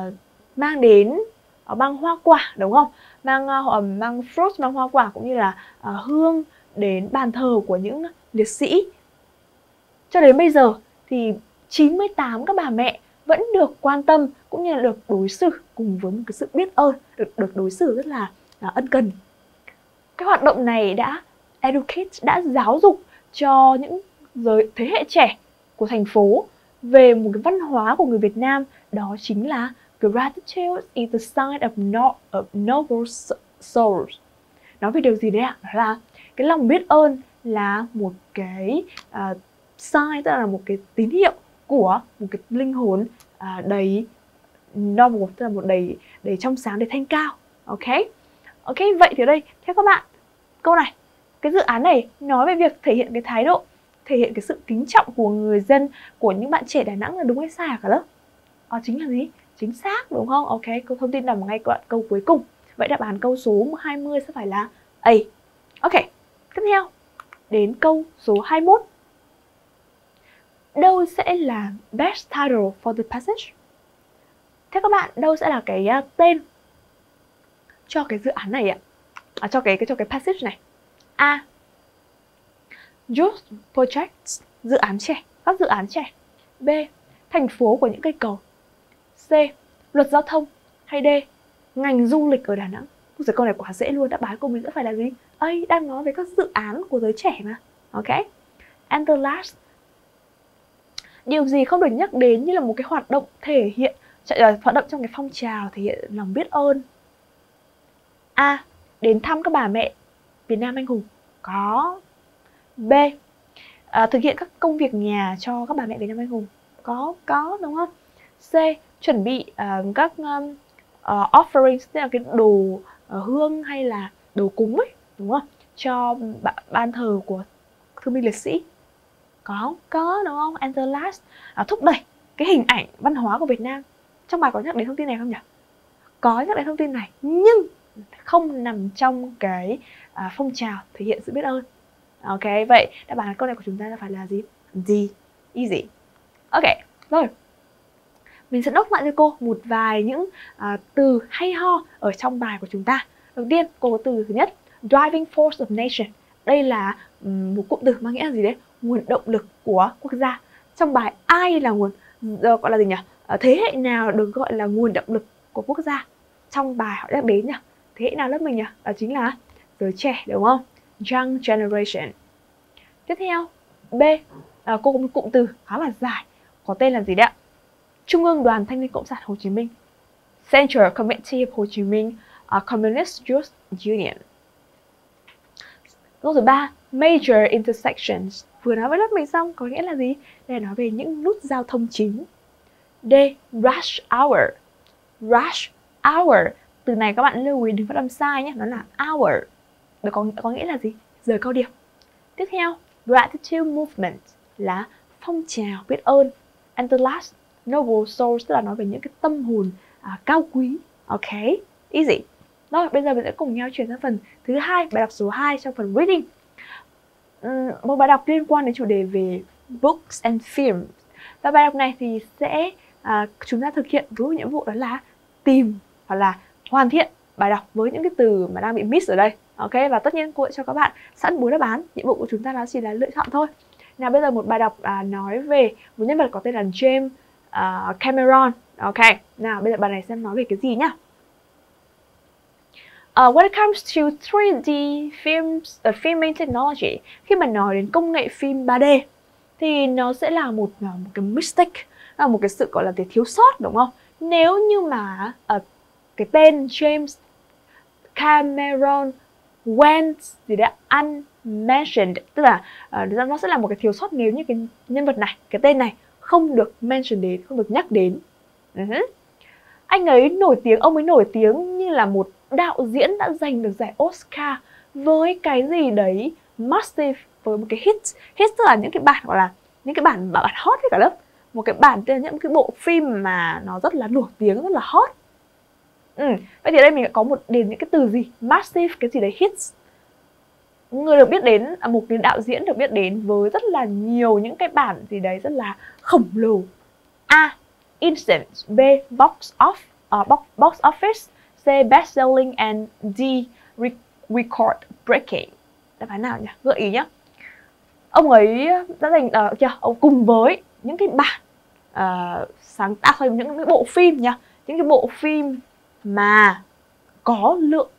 mang hoa quả, đúng không? Mang fruit, mang hoa quả cũng như là hương đến bàn thờ của những liệt sĩ. Cho đến bây giờ thì 98 các bà mẹ vẫn được quan tâm cũng như là được đối xử cùng với một cái sự biết ơn, được đối xử rất là ân cần. Cái hoạt động này đã đã giáo dục cho những thế hệ trẻ của thành phố về một cái văn hóa của người Việt Nam, đó chính là gratitude is the sign of noble souls. Nói về điều gì đấy ạ? Đó là cái lòng biết ơn là một cái sign, tức là một cái tín hiệu của một cái linh hồn đầy noble, tức là một đầy trong sáng, đầy thanh cao. Ok, vậy thì ở đây theo các bạn, câu này, cái dự án này nói về việc thể hiện cái thái độ, thể hiện cái sự kính trọng của người dân, của những bạn trẻ Đà Nẵng là đúng hay sai cả lớp? Chính là gì? Chính xác, đúng không? Ok, câu thông tin nằm ngay đoạn câu cuối cùng. Vậy đáp án câu số 20 sẽ phải là A. Ok, tiếp theo đến câu số 21. Đâu sẽ là best title for the passage? Theo các bạn, đâu sẽ là cái tên cho cái dự án này ạ? Cho cái passage này. A. Youth projects, dự án trẻ, các dự án trẻ. B. Thành phố của những cây cầu. C. Luật giao thông. Hay D. Ngành du lịch ở Đà Nẵng. Rồi câu này quá dễ luôn, đáp án của mình sẽ phải là gì? A, đang nói về các dự án của giới trẻ mà. Ok. And the last. Điều gì không được nhắc đến như là một cái hoạt động thể hiện, hoạt động trong cái phong trào thể hiện lòng biết ơn? A. Đến thăm các bà mẹ Việt Nam anh hùng. Có. B. Thực hiện các công việc nhà cho các bà mẹ Việt Nam anh hùng. Có đúng không? C. Chuẩn bị các offerings, tức là cái đồ hương hay là đồ cúng ấy, đúng không? Cho ban thờ của thương binh liệt sĩ. Có đúng không? And the last, thúc đẩy cái hình ảnh văn hóa của Việt Nam. Trong bài có nhắc đến thông tin này không nhỉ? Có nhắc đến thông tin này, nhưng không nằm trong cái phong trào thể hiện sự biết ơn. Ok, vậy đáp án câu này của chúng ta phải là gì? D. Easy. Ok, rồi. Mình sẽ nốt lại cho cô một vài những từ hay ho ở trong bài của chúng ta. Đầu tiên, cô có từ thứ nhất, driving force of nation. Đây là một cụm từ mang nghĩa là gì đấy? Nguồn động lực của quốc gia. Trong bài ai là nguồn, gọi là gì nhỉ? Thế hệ nào được gọi là nguồn động lực của quốc gia? Trong bài họ nhắc đến nhỉ? Thế hệ nào lớp mình nhỉ? Đó chính là giới trẻ, đúng không? Young generation. Tiếp theo, B. Cô có một cụm từ khá là dài, có tên là gì đấy ạ? Trung ương Đoàn Thanh niên Cộng sản Hồ Chí Minh. Central Committee of Ho Chi Minh Communist Youth Union. Câu số 3, major intersections. Vừa nói với lớp mình xong, có nghĩa là gì? Đây là nói về những nút giao thông chính. D. Rush hour. Rush hour. Từ này các bạn lưu ý đừng phát âm sai nhé, nó là hour. Được có nghĩa là gì? Giờ cao điểm. Tiếp theo, gratitude movement là phong trào biết ơn. And the last, noble souls, tức là nói về những cái tâm hồn cao quý. Ok, easy. Rồi, bây giờ mình sẽ cùng nhau chuyển sang phần thứ hai, bài đọc số 2 trong phần reading. Một bài đọc liên quan đến chủ đề về books and films. Và bài đọc này thì sẽ chúng ta thực hiện với nhiệm vụ đó là tìm hoặc là hoàn thiện bài đọc với những cái từ mà đang bị miss ở đây. Ok, và tất nhiên cô sẽ cho các bạn sẵn 4 đáp án. Nhiệm vụ của chúng ta đó chỉ là lựa chọn thôi. Nào, bây giờ một bài đọc nói về một nhân vật có tên là James Cameron. Ok, nào bây giờ bài này xem nói về cái gì nhá. When it comes to 3D filming technology, khi mà nói đến công nghệ phim 3D thì nó sẽ là một cái mistake, là một cái sự gọi là thiếu sót, đúng không? Nếu như mà cái tên James Cameron went gì đấy unmentioned, tức là nó sẽ là một cái thiếu sót nếu như cái nhân vật này, cái tên này không được mention đến, không được nhắc đến. Anh ấy nổi tiếng, ông ấy nổi tiếng như là một đạo diễn đã giành được giải Oscar với cái gì đấy massive, với một cái hit tức là những cái bản gọi là những cái bản hot với cả lớp, một cái bản tên là những cái bộ phim mà nó rất là nổi tiếng, rất là hot. Vậy thì ở đây mình đã có đến những cái từ gì massive, cái gì đấy hits. Người được biết đến, một cái đạo diễn được biết đến với rất là nhiều những cái bản gì đấy rất là khổng lồ. A. Instant. B. Box office. C. Best selling. And D. Record breaking. Đáp án nào nhỉ? Gợi ý nhé. Ông ấy đã giành ông cùng với những cái bản sáng tạo những cái bộ phim nhá, những cái bộ phim mà có lượng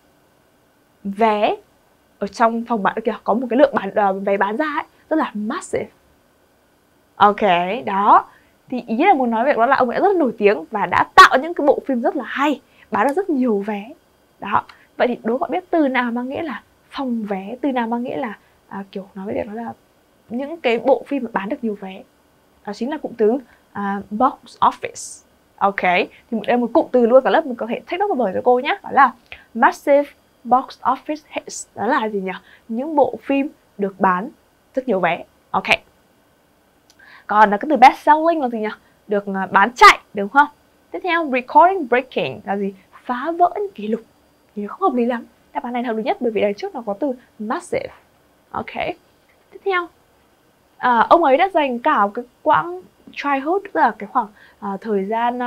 vé ở trong phòng bán kìa, có một cái lượng vé bán ra ấy rất là massive. Ok, đó. Thì ý là muốn nói về đó là ông ấy rất là nổi tiếng và đã tạo những cái bộ phim rất là hay, bán được rất nhiều vé. Đó. Vậy thì đố bạn biết từ nào mang nghĩa là phòng vé, từ nào mang nghĩa là kiểu nói về việc đó là những cái bộ phim mà bán được nhiều vé. Đó chính là cụm từ box office. Ok, thì đây một cụm từ luôn, cả lớp mình có thể take note vào vở cho cô nhé. Đó là massive box office hits. Đó là gì nhỉ? Những bộ phim được bán rất nhiều vé. Ok. Còn là cái từ best selling là gì nhỉ? Được bán chạy, đúng không? Tiếp theo, recording breaking là gì? Phá vỡ những kỷ lục. Thì không hợp lý lắm. Đáp Đáp án này hợp lý nhất bởi vì đằng trước nó có từ massive. Ok. Tiếp theo, ông ấy đã dành cả cái quãng childhood, tức là cái khoảng thời gian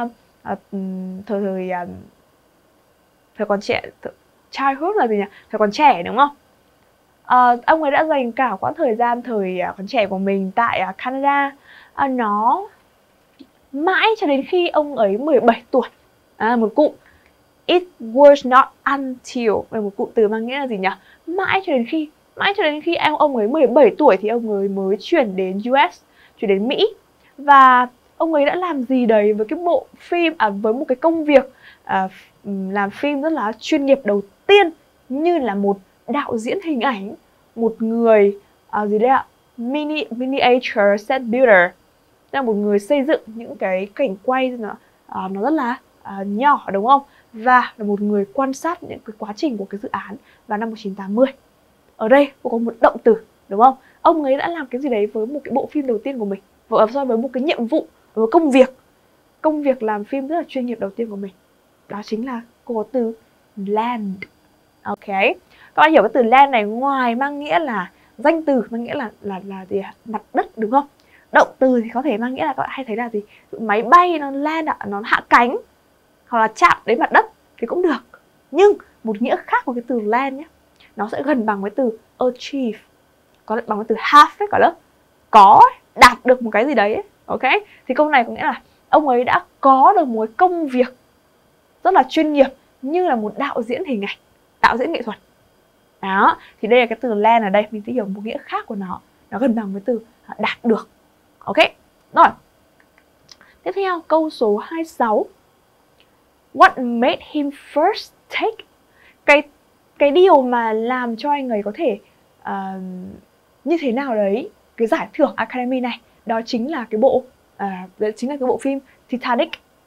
thời còn trẻ. Childhood là gì nhỉ? Thời còn trẻ đúng không? Ông ấy đã dành cả quãng thời gian thời còn trẻ của mình tại Canada. Nó mãi cho đến khi ông ấy 17 tuổi. Một cụm it was not until là một cụm từ mang nghĩa là gì nhỉ? Mãi cho đến khi ông ấy 17 tuổi thì ông ấy mới chuyển đến US, chuyển đến Mỹ. Và ông ấy đã làm gì đấy với cái bộ phim, với một cái công việc làm phim rất là chuyên nghiệp đầu tiên, như là một đạo diễn hình ảnh, một người miniature set builder, là một người xây dựng những cái cảnh quay nó rất là nhỏ đúng không? Và là một người quan sát những cái quá trình của cái dự án vào năm 1980. Ở đây cũng có một động từ đúng không? Ông ấy đã làm cái gì đấy với một cái bộ phim đầu tiên của mình, với một cái nhiệm vụ, với công việc làm phim rất là chuyên nghiệp đầu tiên của mình. Đó chính là có từ land. Ok. Các bạn hiểu cái từ land này, ngoài mang nghĩa là danh từ, mang nghĩa là gì? Mặt đất đúng không? Động từ thì có thể mang nghĩa là các bạn hay thấy là gì? Máy bay nó land, nó hạ cánh hoặc là chạm đến mặt đất thì cũng được. Nhưng một nghĩa khác của cái từ land nhé, nó sẽ gần bằng với từ achieve, có bằng với từ have ấy, có đạt được một cái gì đấy ấy. Ok. Thì câu này có nghĩa là ông ấy đã có được một công việc rất là chuyên nghiệp như là một đạo diễn hình ảnh, đạo diễn nghệ thuật. Đó, thì đây là cái từ land ở đây, mình sẽ hiểu một nghĩa khác của nó gần bằng với từ đạt được. Ok. Rồi. Tiếp theo câu số 26. What made him first take? Cái điều mà làm cho anh ấy có thể như thế nào đấy cái giải thưởng Academy này, đó chính là cái bộ phim Titanic.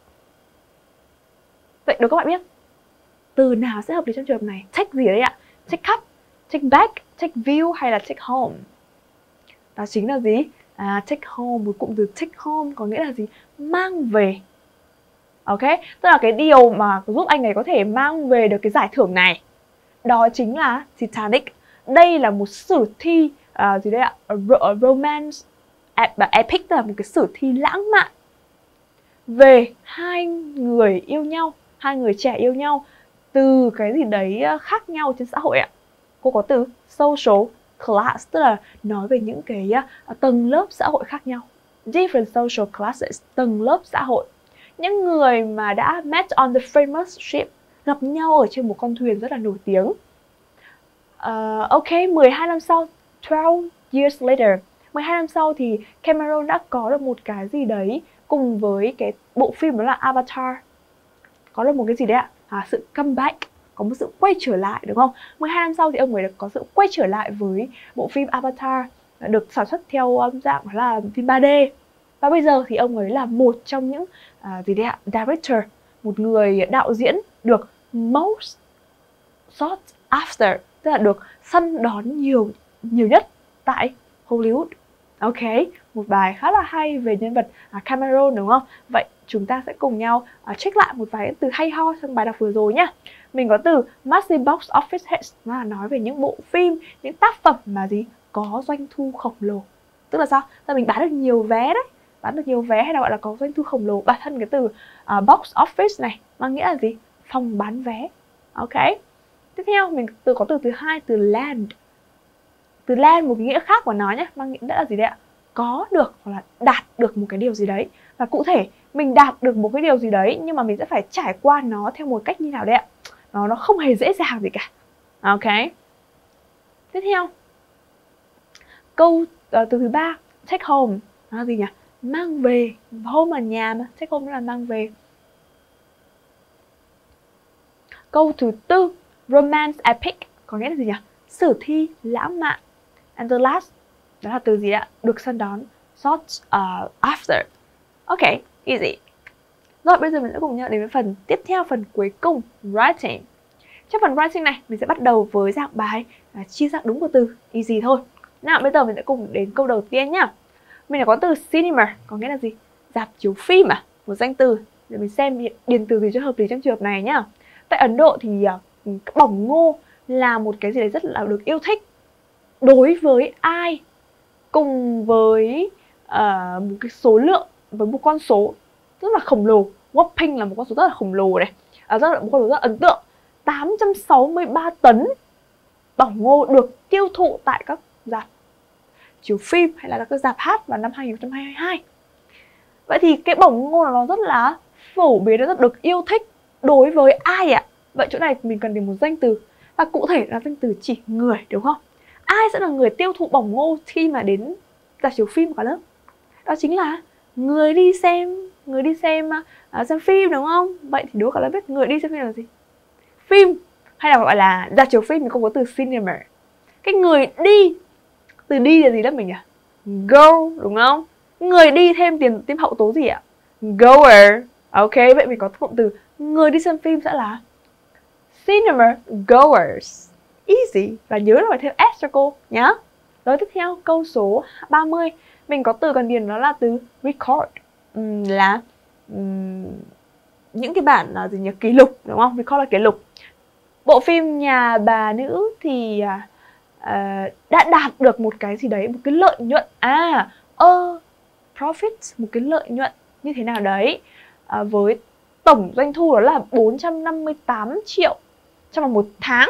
Vậy đố các bạn biết từ nào sẽ hợp lý trong trường hợp này? Take gì đấy ạ? Take up, take back, take view hay là take home? Đó chính là gì? Take home, một cụm từ take home có nghĩa là gì? Mang về. Ok, tức là cái điều mà giúp anh ấy có thể mang về được cái giải thưởng này, đó chính là Titanic. Đây là một sử thi romance epic, tức là một cái sử thi lãng mạn về hai người yêu nhau, hai người trẻ yêu nhau từ cái gì đấy khác nhau trên xã hội ạ. Cô có từ social class, tức là nói về những cái tầng lớp xã hội khác nhau. Different social classes, tầng lớp xã hội. Những người mà đã met on the famous ship, gặp nhau ở trên một con thuyền rất là nổi tiếng. Ok, 12 năm sau, 12 years later, 12 năm sau thì Cameron đã có được một cái gì đấy cùng với cái bộ phim đó là Avatar. Có được một cái gì đấy ạ? Sự comeback, có một sự quay trở lại đúng không? 12 năm sau thì ông ấy đã có sự quay trở lại với bộ phim Avatar, được sản xuất theo dạng là phim 3D. Và bây giờ thì ông ấy là một trong những director, một người đạo diễn được most sought after, tức là được săn đón nhiều nhất tại Hollywood. Ok, một bài khá là hay về nhân vật Cameron đúng không? Vậy chúng ta sẽ cùng nhau check lại một vài từ hay ho trong bài đọc vừa rồi nhé. Mình có từ massive box office hits, nó là nói về những bộ phim, những tác phẩm mà có doanh thu khổng lồ. Tức là sao? Tức là mình bán được nhiều vé đấy, bán được nhiều vé hay là gọi là có doanh thu khổng lồ. Bản thân cái từ box office này mang nghĩa là gì? Phòng bán vé. Ok. Tiếp theo mình có từ thứ hai, từ land. Từ land một nghĩa khác của nó nhé, mang nghĩa là gì đấy ạ? Có được hoặc là đạt được một cái điều gì đấy. Và cụ thể mình đạt được một cái điều gì đấy nhưng mà mình sẽ phải trải qua nó theo một cách như nào đấy ạ? Nó không hề dễ dàng gì cả. Ok. Tiếp theo câu từ thứ ba, take home, nó là gì nhỉ? Mang về. Home là nhà mà, take home là mang về. Câu thứ tư, romance epic, có nghĩa là gì nhỉ? Sử thi lãng mạn. And the last, đó là từ gì ạ? Được săn đón, sought after. Ok, easy. Rồi bây giờ mình sẽ cùng nhau đến với phần tiếp theo, phần cuối cùng, writing. Trong phần writing này, mình sẽ bắt đầu với dạng bài chia dạng đúng của từ, easy thôi. Nào, bây giờ mình sẽ cùng đến câu đầu tiên nhá. Mình đã có từ cinema, có nghĩa là gì? Rạp chiếu phim à? Một danh từ. Để mình xem điền từ gì cho hợp lý trong trường hợp này nhá. Tại Ấn Độ thì bỏng ngô là một cái gì đấy rất là được yêu thích đối với ai cùng với một cái số lượng, với một con số rất là khổng lồ. Whopping là một con số rất là khổng lồ này, rất là một con số rất ấn tượng. 863 tấn bỏng ngô được tiêu thụ tại các rạp chiếu phim hay là các rạp hát vào năm 2022. Vậy thì cái bỏng ngô nó rất là phổ biến, nó rất được yêu thích đối với ai ạ? Vậy chỗ này mình cần tìm một danh từ, và cụ thể là danh từ chỉ người, đúng không? Ai sẽ là người tiêu thụ bỏng ngô khi mà đến rạp chiếu phim cả lớp? Đó chính là người đi xem phim, đúng không? Vậy thì đố cả lớp biết người đi xem phim là gì? Phim, hay là gọi là rạp chiếu phim thì không có từ cinema. Cái người đi, từ đi là gì lớp mình nhỉ? Go, đúng không? Người đi thêm hậu tố gì ạ? Goer. Ok, vậy mình có cụm từ người đi xem phim sẽ là cinema goers. Easy. Và nhớ là phải thêm s cho cô nhá. Rồi tiếp theo câu số 30, mình có từ cần điền đó là từ record, là những cái bản là gì nhỉ? Kỷ lục, đúng không? Record là kỷ lục. Bộ phim Nhà Bà Nữ thì đã đạt được một cái gì đấy, một cái lợi nhuận, profit, một cái lợi nhuận như thế nào đấy, với tổng doanh thu đó là 458 triệu trong một tháng,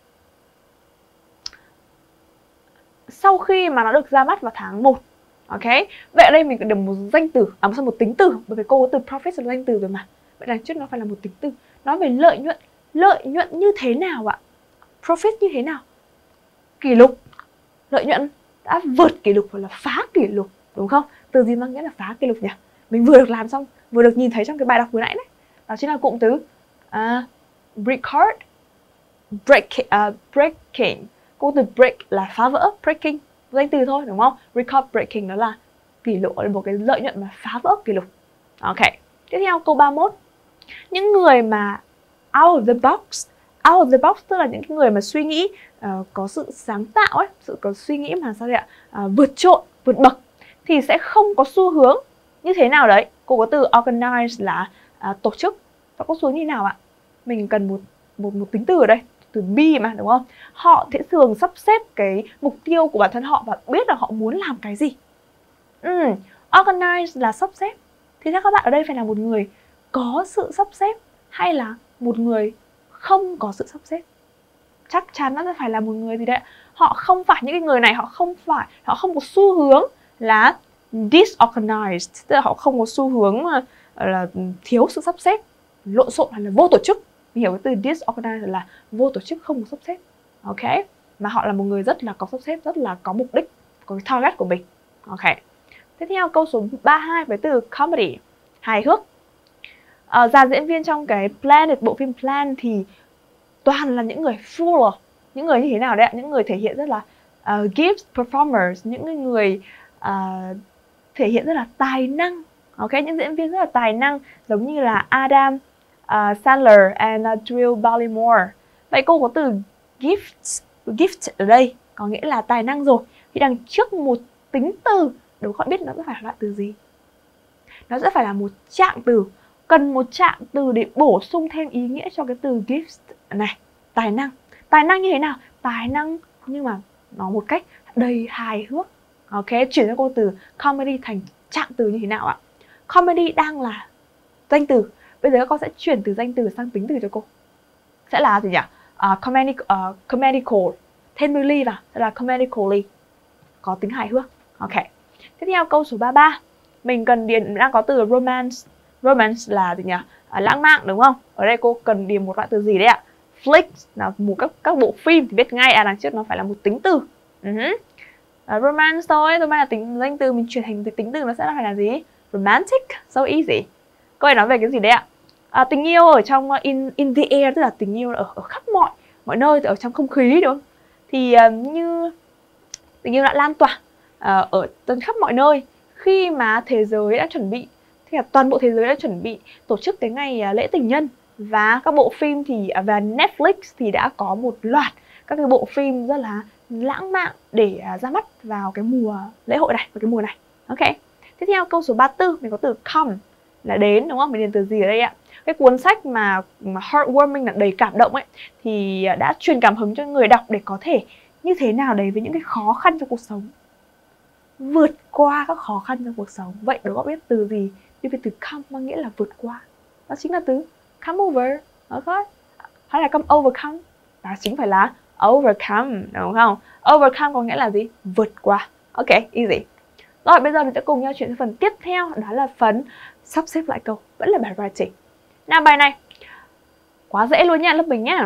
sau khi mà nó được ra mắt vào tháng 1. Ok, vậy ở đây mình cần được một danh từ, một tính từ, bởi vì cô có từ profit là danh từ rồi mà. Vậy đằng trước nó phải là một tính từ, nói về lợi nhuận. Lợi nhuận như thế nào ạ? Profit như thế nào? Kỷ lục. Lợi nhuận đã vượt kỷ lục hoặc là phá kỷ lục, đúng không? Từ gì mang nghĩa là phá kỷ lục nhỉ? Mình vừa được làm xong, vừa được nhìn thấy trong cái bài đọc vừa nãy đấy. Đó chính là cụm từ record, breaking. Cụm từ break là phá vỡ, breaking danh từ thôi, đúng không? Record breaking đó là kỷ lục, một cái lợi nhuận mà phá vỡ kỷ lục. Ok. Tiếp theo câu 31. Những người mà out of the box. Out of the box tức là những người mà suy nghĩ có sự sáng tạo ấy, có suy nghĩ mà sao đấy ạ? Vượt trội, vượt bậc, thì sẽ không có xu hướng như thế nào đấy. Cô có từ organize là tổ chức. Nó có xu hướng như nào ạ? Mình cần một tính từ ở đây, từ be mà, đúng không? Họ sẽ thường sắp xếp cái mục tiêu của bản thân họ và biết là họ muốn làm cái gì. Organize là sắp xếp. Thì theo các bạn ở đây phải là một người có sự sắp xếp hay là một người không có sự sắp xếp? Chắc chắn nó sẽ phải là một người gì đấy. Họ không phải, những cái người này họ không có xu hướng là disorganized, tức là họ không có xu hướng là thiếu sự sắp xếp, lộn xộn hay là vô tổ chức. Mình hiểu cái từ disorganized là vô tổ chức, không có sắp xếp. Ok, mà họ là một người rất là có sắp xếp, rất là có mục đích, có cái target của mình. Ok. Tiếp theo câu số 32 với từ comedy, hài hước. Dàn diễn viên trong cái Planet, bộ phim Plan thì toàn là những người full, những người như thế nào đấy ạ? Những người thể hiện rất là gifted performers, những người thể hiện rất là tài năng. Ok, những diễn viên rất là tài năng, giống như là Adam Sandler and Drew Barrymore. Vậy cô có từ gift ở đây có nghĩa là tài năng rồi, thì đằng trước một tính từ, đúng không biết nó sẽ phải là loại từ gì? Nó sẽ phải là một trạng từ. Cần một trạng từ để bổ sung thêm ý nghĩa cho cái từ gift này. Tài năng. Tài năng như thế nào? Tài năng nhưng mà nó một cách đầy hài hước. Ok, chuyển cho cô từ comedy thành trạng từ như thế nào ạ? Comedy đang là danh từ. Bây giờ các con sẽ chuyển từ danh từ sang tính từ cho cô. Sẽ là gì nhỉ? Comedical. Thêm really vào, sẽ là comedically. Có tính hài hước. Ok. Tiếp theo câu số 33. Mình cần điền, đang có từ romance. Romance là gì nhỉ? Lãng mạn, đúng không? Ở đây cô cần điền một loại từ gì đấy ạ? Flick là một các bộ phim thì biết ngay đằng trước nó phải là một tính từ. Romance thôi, romance là danh từ, mình chuyển thành tính từ nó sẽ phải là gì? Romantic, so easy. Câu này nói về cái gì đấy ạ? Tình yêu ở trong in the air, tức là tình yêu ở khắp mọi nơi, ở trong không khí, đúng không? Thì như tình yêu đã lan tỏa ở khắp mọi nơi khi mà thế giới đã chuẩn bị, thì là toàn bộ thế giới đã chuẩn bị tổ chức cái ngày lễ tình nhân. Và các bộ phim thì và Netflix thì đã có một loạt các cái bộ phim rất là lãng mạn để ra mắt vào cái mùa lễ hội này, vào cái mùa này. Ok. Tiếp theo câu số 34 mình có từ come. là đến, đúng không? Mình điền từ gì ở đây ạ? Cái cuốn sách mà heartwarming là đầy cảm động ấy thì đã truyền cảm hứng cho người đọc để có thể như thế nào đấy với những cái khó khăn trong cuộc sống, vượt qua các khó khăn trong cuộc sống. Vậy đó có biết từ gì? Đi về từ come mang nghĩa là vượt qua, đó chính là từ come over, ok? Hay là come overcome, đó chính phải là overcome, đúng không? Overcome có nghĩa là gì? Vượt qua. Ok, easy. Rồi bây giờ mình sẽ cùng nhau chuyển sang phần tiếp theo, đó là phần sắp xếp lại câu, vẫn là bài writing. Nào bài này quá dễ luôn nha lớp mình nhá.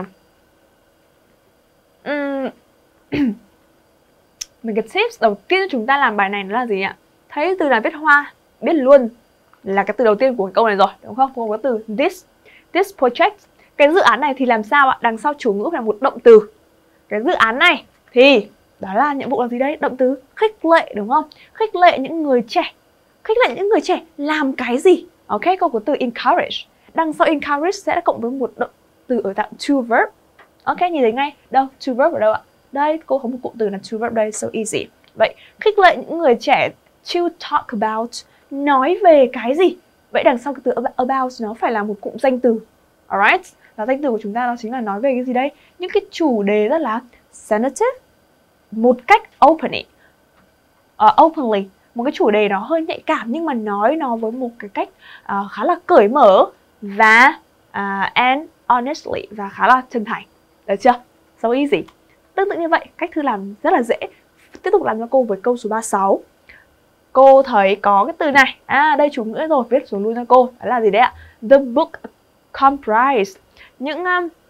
Mình cái tips đầu tiên chúng ta làm bài này nó là gì ạ? Thấy từ là viết hoa, biết luôn là cái từ đầu tiên của cái câu này rồi, đúng không? Có từ this project. Cái dự án này thì làm sao ạ? Đằng sau chủ ngữ là một động từ. Cái dự án này thì đó là nhiệm vụ là gì đấy? Động từ khích lệ, đúng không? Khích lệ những người trẻ. Khích lệ những người trẻ làm cái gì? Ok, câu có từ encourage. Đằng sau encourage sẽ cộng với một động từ ở dạng to verb. Ok, nhìn thấy ngay. Đâu? To verb ở đâu ạ? Đây, cô có một cụm từ là to verb đây, so easy. Vậy, khích lệ những người trẻ to talk about, nói về cái gì? Vậy đằng sau cái từ about nó phải là một cụm danh từ. Alright? Và danh từ của chúng ta đó chính là nói về cái gì đây? Những cái chủ đề rất là sensitive, một cách openly, một cái chủ đề nó hơi nhạy cảm nhưng mà nói nó với một cái cách khá là cởi mở và and honestly, và khá là chân thành. Được chưa? So easy. Tương tự như vậy, cách thư làm rất là dễ. Tiếp tục làm cho cô với câu số 36. Cô thấy có cái từ này. Đây chủ ngữ rồi, viết xuống luôn cho cô. Đó là gì đấy ạ? The book comprise. Những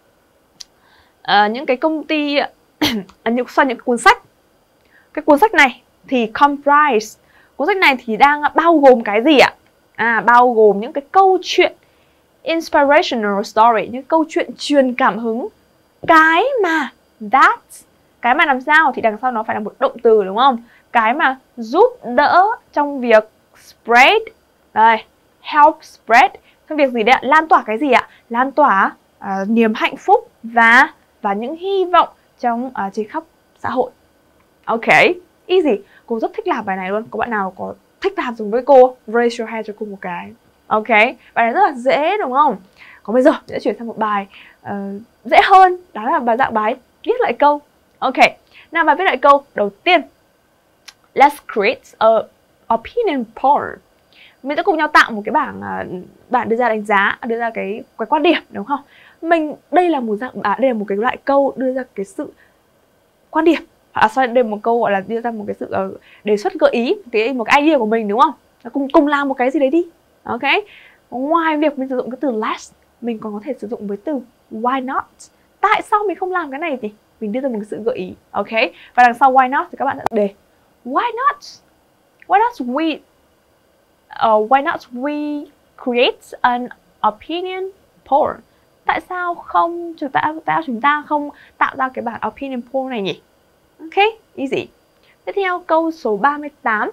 cái công ty những cuốn sách. Cái cuốn sách này thì comprise. Cuốn sách này thì đang bao gồm cái gì ạ? Bao gồm những cái câu chuyện inspirational story, những câu chuyện truyền cảm hứng. Cái mà làm sao thì đằng sau nó phải là một động từ, đúng không? Cái mà giúp đỡ trong việc spread, đây, help spread, trong việc gì đấy ạ? Lan tỏa cái gì ạ? Lan tỏa niềm hạnh phúc và những hy vọng trong trên khắp xã hội. Ok, easy. Cô rất thích làm bài này luôn. Có bạn nào có thích làm cùng với cô? Raise your hand cho cô một cái. Ok, bài này rất là dễ, đúng không? Còn bây giờ mình sẽ chuyển sang một bài dễ hơn. Đó là dạng bài viết lại câu. Ok, nào bài viết lại câu đầu tiên. Let's create a opinion poll. Mình sẽ cùng nhau tạo một cái bảng đưa ra đánh giá, đưa ra cái quan điểm, đúng không? Đây là một cái loại câu đưa ra cái sự quan điểm. Đây là một câu gọi là đưa ra một cái sự đề xuất gợi ý, một cái idea của mình, đúng không? Cùng làm một cái gì đấy đi. Ok. Ngoài việc mình sử dụng cái từ let's, mình còn có thể sử dụng với từ why not. Tại sao mình không làm cái này thì mình đưa ra một cái sự gợi ý. Ok. Và đằng sau why not thì các bạn sẽ đề why not we create an opinion poll. Tại sao chúng ta không tạo ra cái bảng opinion poll này nhỉ? Ok, easy. Tiếp theo câu số 38.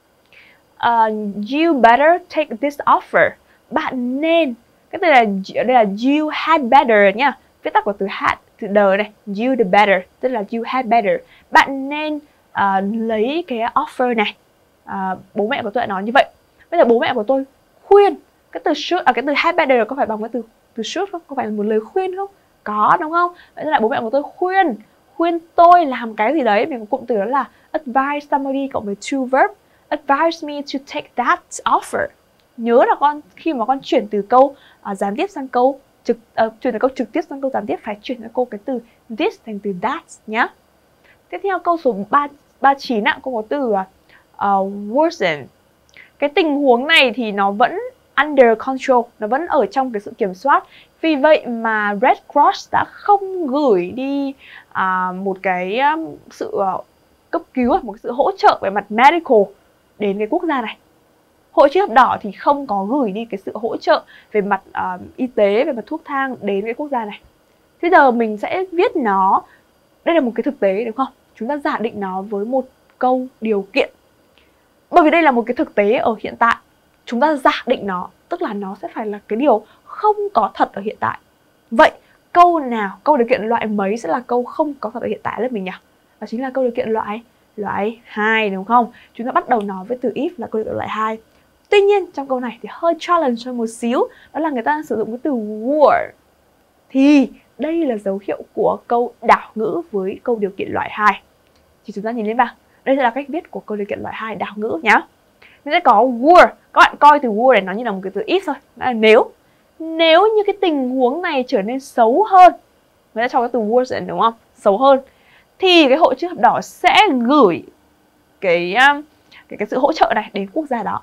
You better take this offer. Bạn nên, cái từ là đây là you had better nhá. Viết tắt của từ had, từ the này, you the better, tức là you had better. Bạn nên lấy cái offer này. Bố mẹ của tôi đã nói như vậy. Bây giờ bố mẹ của tôi khuyên, cái từ should, cái từ had better có phải bằng cái từ should không? Có phải là một lời khuyên không? Có, đúng không? Vậy là bố mẹ của tôi khuyên tôi làm cái gì đấy. Mình có cụm từ đó là advise somebody cộng với to verb. Advise me to take that offer. Nhớ là khi mà con chuyển từ câu gián tiếp sang câu chuyển từ câu trực tiếp sang câu gián tiếp phải chuyển câu cái từ this thành từ that nhá. Tiếp theo câu số 39 ạ, cô có từ worsen. Cái tình huống này thì nó vẫn under control, nó vẫn ở trong cái sự kiểm soát. Vì vậy mà Red Cross đã không gửi đi một cái sự cấp cứu, một cái sự hỗ trợ về mặt medical đến cái quốc gia này. Hội chữ thập đỏ thì không có gửi đi cái sự hỗ trợ về mặt y tế, về mặt thuốc thang đến cái quốc gia này. Bây giờ mình sẽ viết nó, đây là một cái thực tế, đúng không? Chúng ta giả định nó với một câu điều kiện. Bởi vì đây là một cái thực tế ở hiện tại, chúng ta giả định nó, tức là nó sẽ phải là cái điều không có thật ở hiện tại. Vậy câu điều kiện loại mấy sẽ là câu không có thật ở hiện tại lớp mình nhỉ? Đó chính là câu điều kiện loại 2, đúng không? Chúng ta bắt đầu nó với từ if là câu điều kiện loại 2. Tuy nhiên trong câu này thì hơi challenge hơn một xíu, đó là người ta sử dụng cái từ were. Thì đây là dấu hiệu của câu đảo ngữ với câu điều kiện loại 2. Thì chúng ta nhìn lên bảng. Đây là cách viết của câu điều kiện loại 2 đảo ngữ nhá. Mình sẽ có were. Các bạn coi từ were này nó như là một cái từ if thôi. Đó là nếu. Nếu như cái tình huống này trở nên xấu hơn, người ta cho cái từ worsen đúng không? Xấu hơn. Thì cái hội chữ thập đỏ sẽ gửi cái sự hỗ trợ này đến quốc gia đó.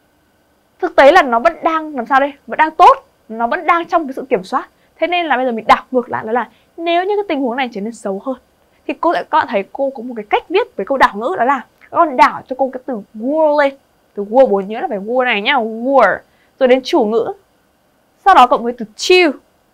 Thực tế là nó vẫn đang làm sao đây? Vẫn đang tốt. Nó vẫn đang trong cái sự kiểm soát. Thế nên là bây giờ mình đảo ngược lại là nếu như cái tình huống này trở nên xấu hơn, thì các bạn thấy cô có một cái cách viết với câu đảo ngữ, đó là các con đảo cho cô cái từ were lên. Từ were, bố nhớ là phải were này nhá, were. Rồi đến chủ ngữ. Sau đó cộng với từ to.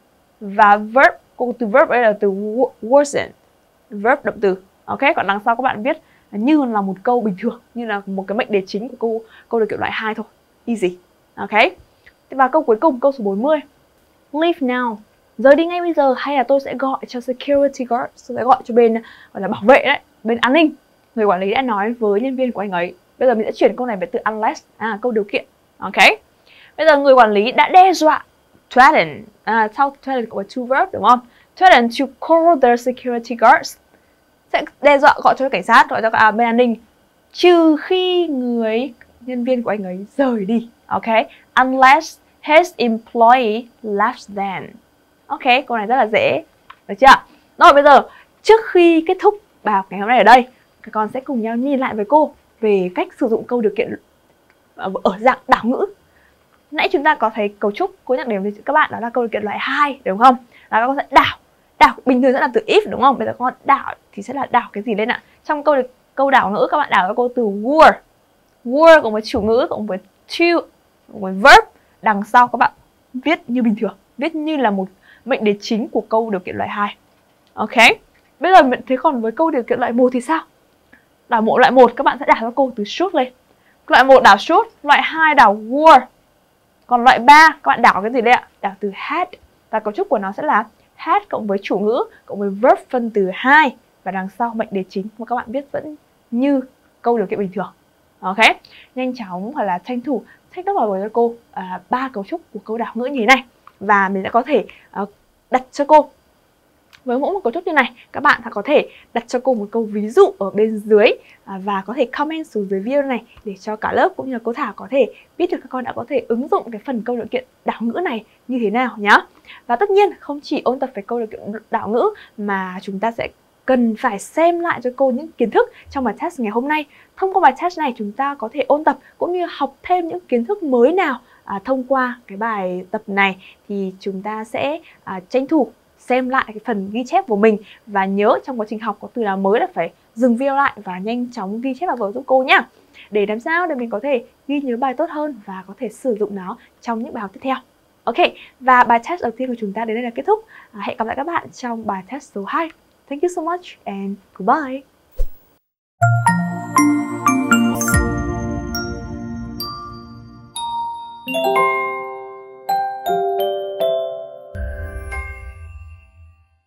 Và verb, cô từ verb đây là từ worsen. Verb động từ. Ok, còn đằng sau các bạn viết như là một câu bình thường, như là một cái mệnh đề chính của câu điều kiện loại 2 thôi. Easy. Ok. Và câu cuối cùng, câu số 40. Leave now. Rời đi ngay bây giờ, hay là tôi sẽ gọi cho security guard, tôi sẽ gọi cho bên gọi là bảo vệ đấy, bên an ninh. Người quản lý đã nói với nhân viên của anh ấy. Bây giờ mình sẽ chuyển câu này về từ unless, câu điều kiện. Ok. Bây giờ người quản lý đã đe dọa, threaten, sau threaten có to verb đúng không? Threaten to call their security guards. Sẽ đe dọa gọi cho cảnh sát, gọi cho bên an ninh, trừ khi người nhân viên của anh ấy rời đi. Ok. Unless his employee left then. Ok, câu này rất là dễ. Được chưa? Rồi bây giờ, trước khi kết thúc bài học ngày hôm nay ở đây, các con sẽ cùng nhau nhìn lại với cô về cách sử dụng câu điều kiện ở dạng đảo ngữ. Nãy chúng ta có thấy cấu trúc, cô nhắc đến với các bạn đó là câu điều kiện loại 2 đúng không? Là các con sẽ đảo. Đảo bình thường sẽ là từ if đúng không? Bây giờ các con đảo thì sẽ là đảo cái gì lên ạ? Trong câu đảo ngữ các bạn đảo các cô từ were. Were cộng với chủ ngữ cộng với to cộng với verb. Đằng sau các bạn viết như bình thường, viết như là một mệnh đề chính của câu điều kiện loại 2. Ok. Bây giờ thế còn với câu điều kiện loại 1 thì sao? Loại 1 các bạn sẽ đảo cho cô từ should lên. Loại 1 đảo should, loại 2 đảo were. Còn loại 3 các bạn đảo cái gì đây ạ? Đảo từ had. Và cấu trúc của nó sẽ là had cộng với chủ ngữ cộng với verb phân từ 2 và đằng sau mệnh đề chính mà các bạn viết vẫn như câu điều kiện bình thường. Ok. Nhanh chóng hoặc là tranh thủ take note vào cho cô 3 cấu trúc của câu đảo ngữ như thế này, và mình sẽ có thể đặt cho cô với mỗi một cấu trúc như này. Các bạn có thể đặt cho cô một câu ví dụ ở bên dưới và có thể comment xuống dưới video này để cho cả lớp cũng như là cô Thảo có thể biết được các con đã có thể ứng dụng cái phần câu điều kiện đảo ngữ này như thế nào nhá. Và tất nhiên không chỉ ôn tập về câu điều kiện đảo ngữ mà chúng ta sẽ cần phải xem lại cho cô những kiến thức trong bài test ngày hôm nay. Thông qua bài test này chúng ta có thể ôn tập cũng như học thêm những kiến thức mới nào. Thông qua cái bài tập này thì chúng ta sẽ tranh thủ xem lại cái phần ghi chép của mình, và nhớ trong quá trình học có từ nào mới là phải dừng video lại và nhanh chóng ghi chép vào vở giúp cô nhá, để làm sao để mình có thể ghi nhớ bài tốt hơn và có thể sử dụng nó trong những bài học tiếp theo. Ok, và bài test đầu tiên của chúng ta đến đây là kết thúc. Hẹn gặp lại các bạn trong bài test số 2. Thank you so much and goodbye.